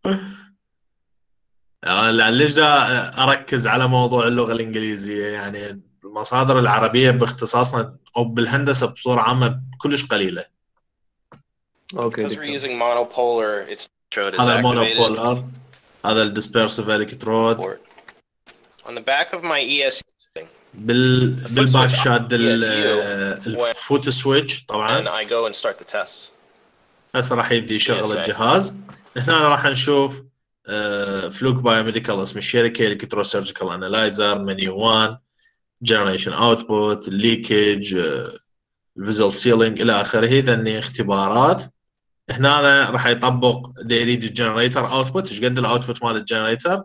Speaker 1: يعني ليش دا اركز على موضوع اللغه الانجليزيه؟ يعني المصادر العربيه باختصاصنا او بالهندسه بصوره عامه كلش قليله.
Speaker 3: اوكي
Speaker 12: Because we're
Speaker 3: دكتور.
Speaker 12: using monopolar, its electrode is
Speaker 1: هذا
Speaker 12: activated.
Speaker 1: المونوبولار، هذا الديسبيرسيف الكترود.
Speaker 12: On the back of my E S U,
Speaker 1: بال بالباك شاد
Speaker 12: E S U
Speaker 1: الفوت سويتش طبعا.
Speaker 12: and I go and start the test.
Speaker 1: هسه راح يبدي يشغل الجهاز. هنا راح نشوف فلوك بايوميديكال اسم الشركه، الكتروسيرجيكال انالايزر، منيو واحد، جنريشن اوتبوت، الليكج، الفيزل سيلينج الى اخره. ذني اختبارات. هنا راح يطبق دا يريد الجنريتر اوتبوت، ايش قد الاوتبوت مال الجنريتر.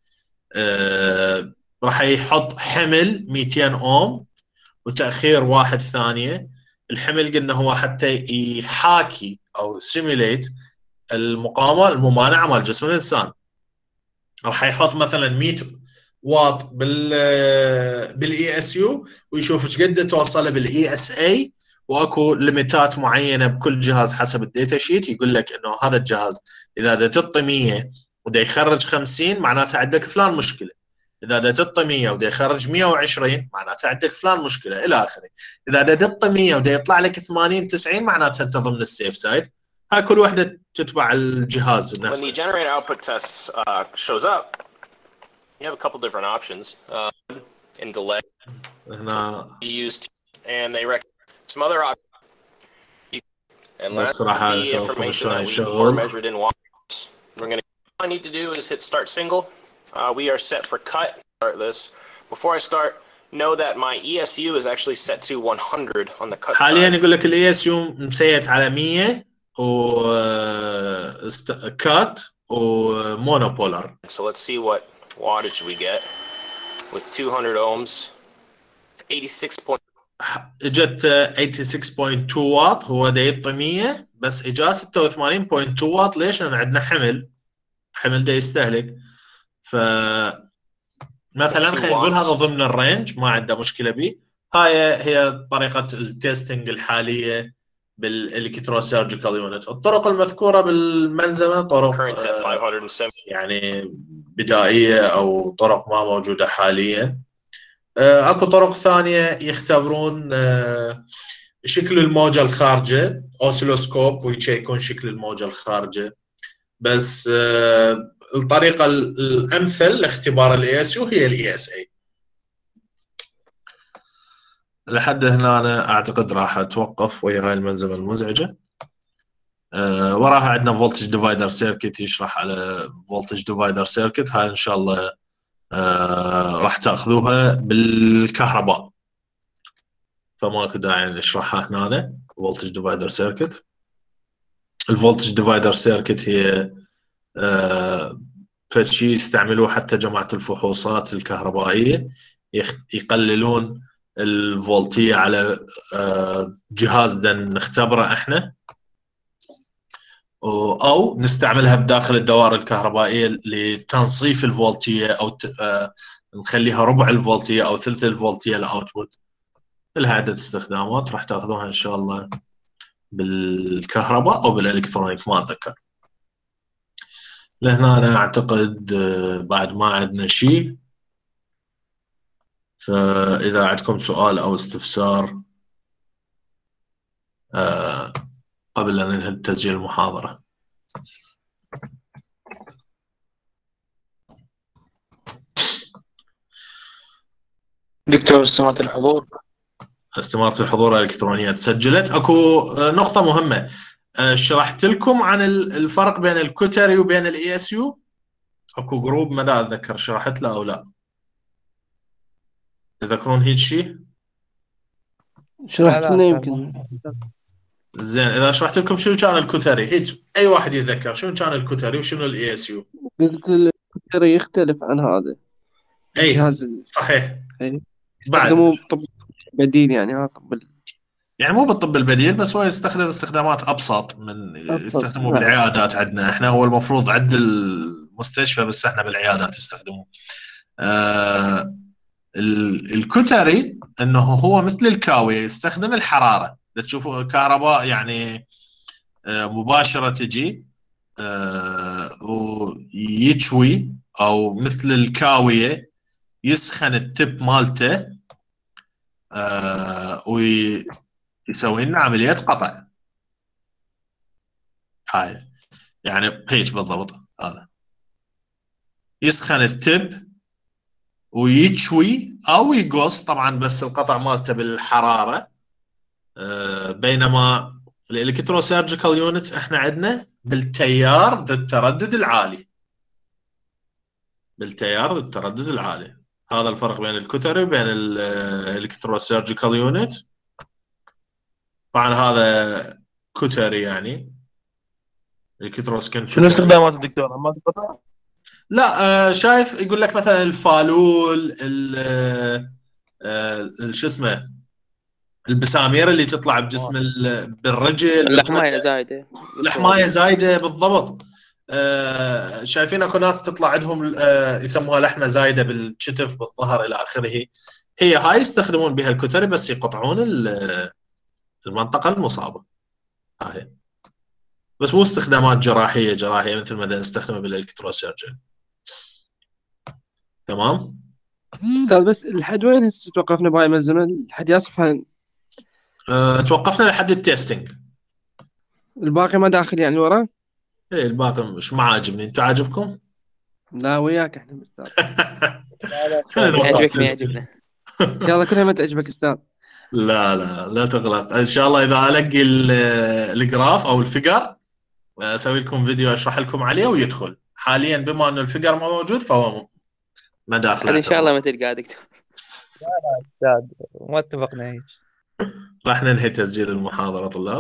Speaker 1: أه راح يحط حمل مئتين اوم وتاخير واحد ثانيه. الحمل قلنا هو حتى يحاكي او سيميليت المقاومه الممانعه مال جسم الانسان. راح يحط مثلا مئة واط بال بالاي اس يو ويشوف ايش قد توصله بالاي اس اي، واكو ليميتات معينه بكل جهاز حسب الداتا شيت. يقول لك انه هذا الجهاز اذا دا تعطي مية ودا يخرج خمسين معناته عندك فلان مشكله، اذا دا تعطي مية ودا يخرج مية وعشرين معناته عندك فلان مشكله الى اخره. اذا دا تعطي مية ودا يطلع لك ثمانين تسعين معناته انت ضمن السيف سايد. هاي كل وحده تتبع الجهاز
Speaker 12: When the
Speaker 1: نفسه.
Speaker 12: generator output test uh, shows up, you have a couple different options. Uh, in delay,
Speaker 1: هنا
Speaker 12: used, and they recommend some other options. And
Speaker 1: بس
Speaker 12: last,
Speaker 1: راح
Speaker 12: the
Speaker 1: نشوفكم
Speaker 12: information
Speaker 1: شلون
Speaker 12: that we
Speaker 1: يشغل.
Speaker 12: were measured in watts. We're gonna. All I need to do is hit start single. Uh, we are set for cut. Start this. Before I start, know that my E S U is actually set to one hundred on the cut
Speaker 1: حاليا
Speaker 12: side.
Speaker 1: يقول لك الاي اس يو مسيت على مية و كات ومونوبولار.
Speaker 12: So let's see what wattage we get with two hundred ohms. eighty-six point.
Speaker 1: اجت ثمانية وثمانين فاصلة اثنين واط. هو دا يعطي مية بس اجا ستة وثمانين فاصلة اثنين واط. ليش؟ لان عندنا حمل حمل دا يستهلك. ف مثلا خلينا نقول هذا ضمن الرينج ما عنده مشكله به. هاي هي طريقه التستنج الحاليه بالالكتروسيرجيكال يونت. الطرق المذكوره بالملزمه طرق آه يعني بدائيه او طرق ما موجوده حاليا. آه اكو طرق ثانيه يختبرون آه شكل الموجه الخارجه، اوسيلوسكوب، ويشيكون شكل الموجه الخارجه. بس آه الطريقه الامثل لاختبار الاي اس يو هي الاي اس اي. لحد هنا أنا اعتقد راح اتوقف ويا هاي الملزمه المزعجه. أه وراها عندنا فولتج ديفايدر سيركت يشرح على فولتج ديفايدر سيركت. هاي ان شاء الله أه راح تاخذوها بالكهرباء فماكو داعي نشرحها هنا. فولتج ديفايدر سيركت. الفولتج ديفايدر سيركت هي أه فشي يستعملوه حتى جماعه الفحوصات الكهربائيه يقللون الفولتيه على جهاز دا نختبره احنا، او نستعملها بداخل الدوائر الكهربائيه لتنصيف الفولتيه او نخليها ربع الفولتيه او ثلث الفولتيه الاوتبوت. لها عده استخدامات راح تاخذوها ان شاء الله بالكهرباء او بالالكترونيك ما اتذكر. لهنا انا اعتقد بعد ما عندنا شيء. فإذا عندكم سؤال أو استفسار أه قبل أن ننهي تسجيل المحاضرة.
Speaker 13: دكتور استمارة الحضور
Speaker 1: استمارة الحضور الإلكترونية تسجلت. أكو نقطة مهمة أه شرحت لكم عن الفرق بين الكوتري وبين الإي إس يو. أكو جروب ما دا أتذكر شرحت له أو لا. تذكرون هيك شيء؟
Speaker 11: شرحت لنا يمكن.
Speaker 1: زين اذا شرحت لكم شنو كان الكوتري هيك اي واحد يتذكر شنو كان الكوتري وشنو الاي اس يو؟
Speaker 11: قلت الكوتري يختلف عن هذا.
Speaker 1: اي
Speaker 11: الجهاز
Speaker 1: صحيح.
Speaker 11: يستخدموه بطب بديل يعني ها طب
Speaker 1: يعني مو بالطب البديل بس هو يستخدم استخدامات ابسط من يستخدموه بالعيادات. عندنا احنا هو المفروض عند المستشفى بس احنا بالعيادات يستخدموه. آه الكوتري انه هو مثل الكاوية يستخدم الحرارة. تشوفوا الكهرباء يعني مباشرة تجي ويشوي او مثل الكاوية يسخن التب مالته ويسوي لنا عملية قطع. هاي يعني هيك بالضبط. هذا يسخن التب ويشوي او يقص طبعا، بس القطع مالته بالحراره. آه، بينما الالكتروسيرجيكال يونت احنا عندنا بالتيار ذا التردد العالي، بالتيار ذا التردد العالي. هذا الفرق بين الكتري وبين الالكتروسيرجيكال يونت. طبعا هذا كتري يعني الكتروسكن.
Speaker 3: شنو استخدامات الدكتور؟ ما تقطع؟
Speaker 1: لا آه، شايف يقول لك مثلا الفالول، ال آه، شو اسمه، البسامير اللي تطلع بجسم بالرجل،
Speaker 14: الحمايه زايده،
Speaker 1: الحمايه زايده بالضبط. آه، شايفين اكو ناس تطلع عندهم آه، يسموها لحمه زايده بالكتف بالظهر الى اخره. هي هاي يستخدمون بها الكتري بس يقطعون المنطقه المصابه هاي، بس مو استخدامات جراحيه جراحيه مثل ما نستخدمها بالالكتروسيرجن. تمام.
Speaker 7: استاذ بس لحد وين هسه توقفنا بهاي الملزمه؟ لحد يصف هاي
Speaker 1: أه، توقفنا لحد التستنج.
Speaker 7: الباقي ما داخل يعني ورا؟
Speaker 1: ايه الباقي مش ما عاجبني. انتوا عاجبكم؟
Speaker 7: لا وياك احنا استاذ.
Speaker 14: يعجبك ما يعجبنا.
Speaker 7: ان شاء الله كلها ما تعجبك استاذ.
Speaker 1: لا لا لا تقلق، ان شاء الله اذا القي ال- الجراف او الفيجر اسوي لكم فيديو اشرح لكم عليه ويدخل. حاليا بما انه الفيجر ما موجود فهو ما داخل.
Speaker 14: هذه ان شاء الله ما تلقاه دكتور.
Speaker 2: لا لا استاذ ما اتفقنا هيك.
Speaker 1: راح ننهي تسجيل المحاضره طلاب.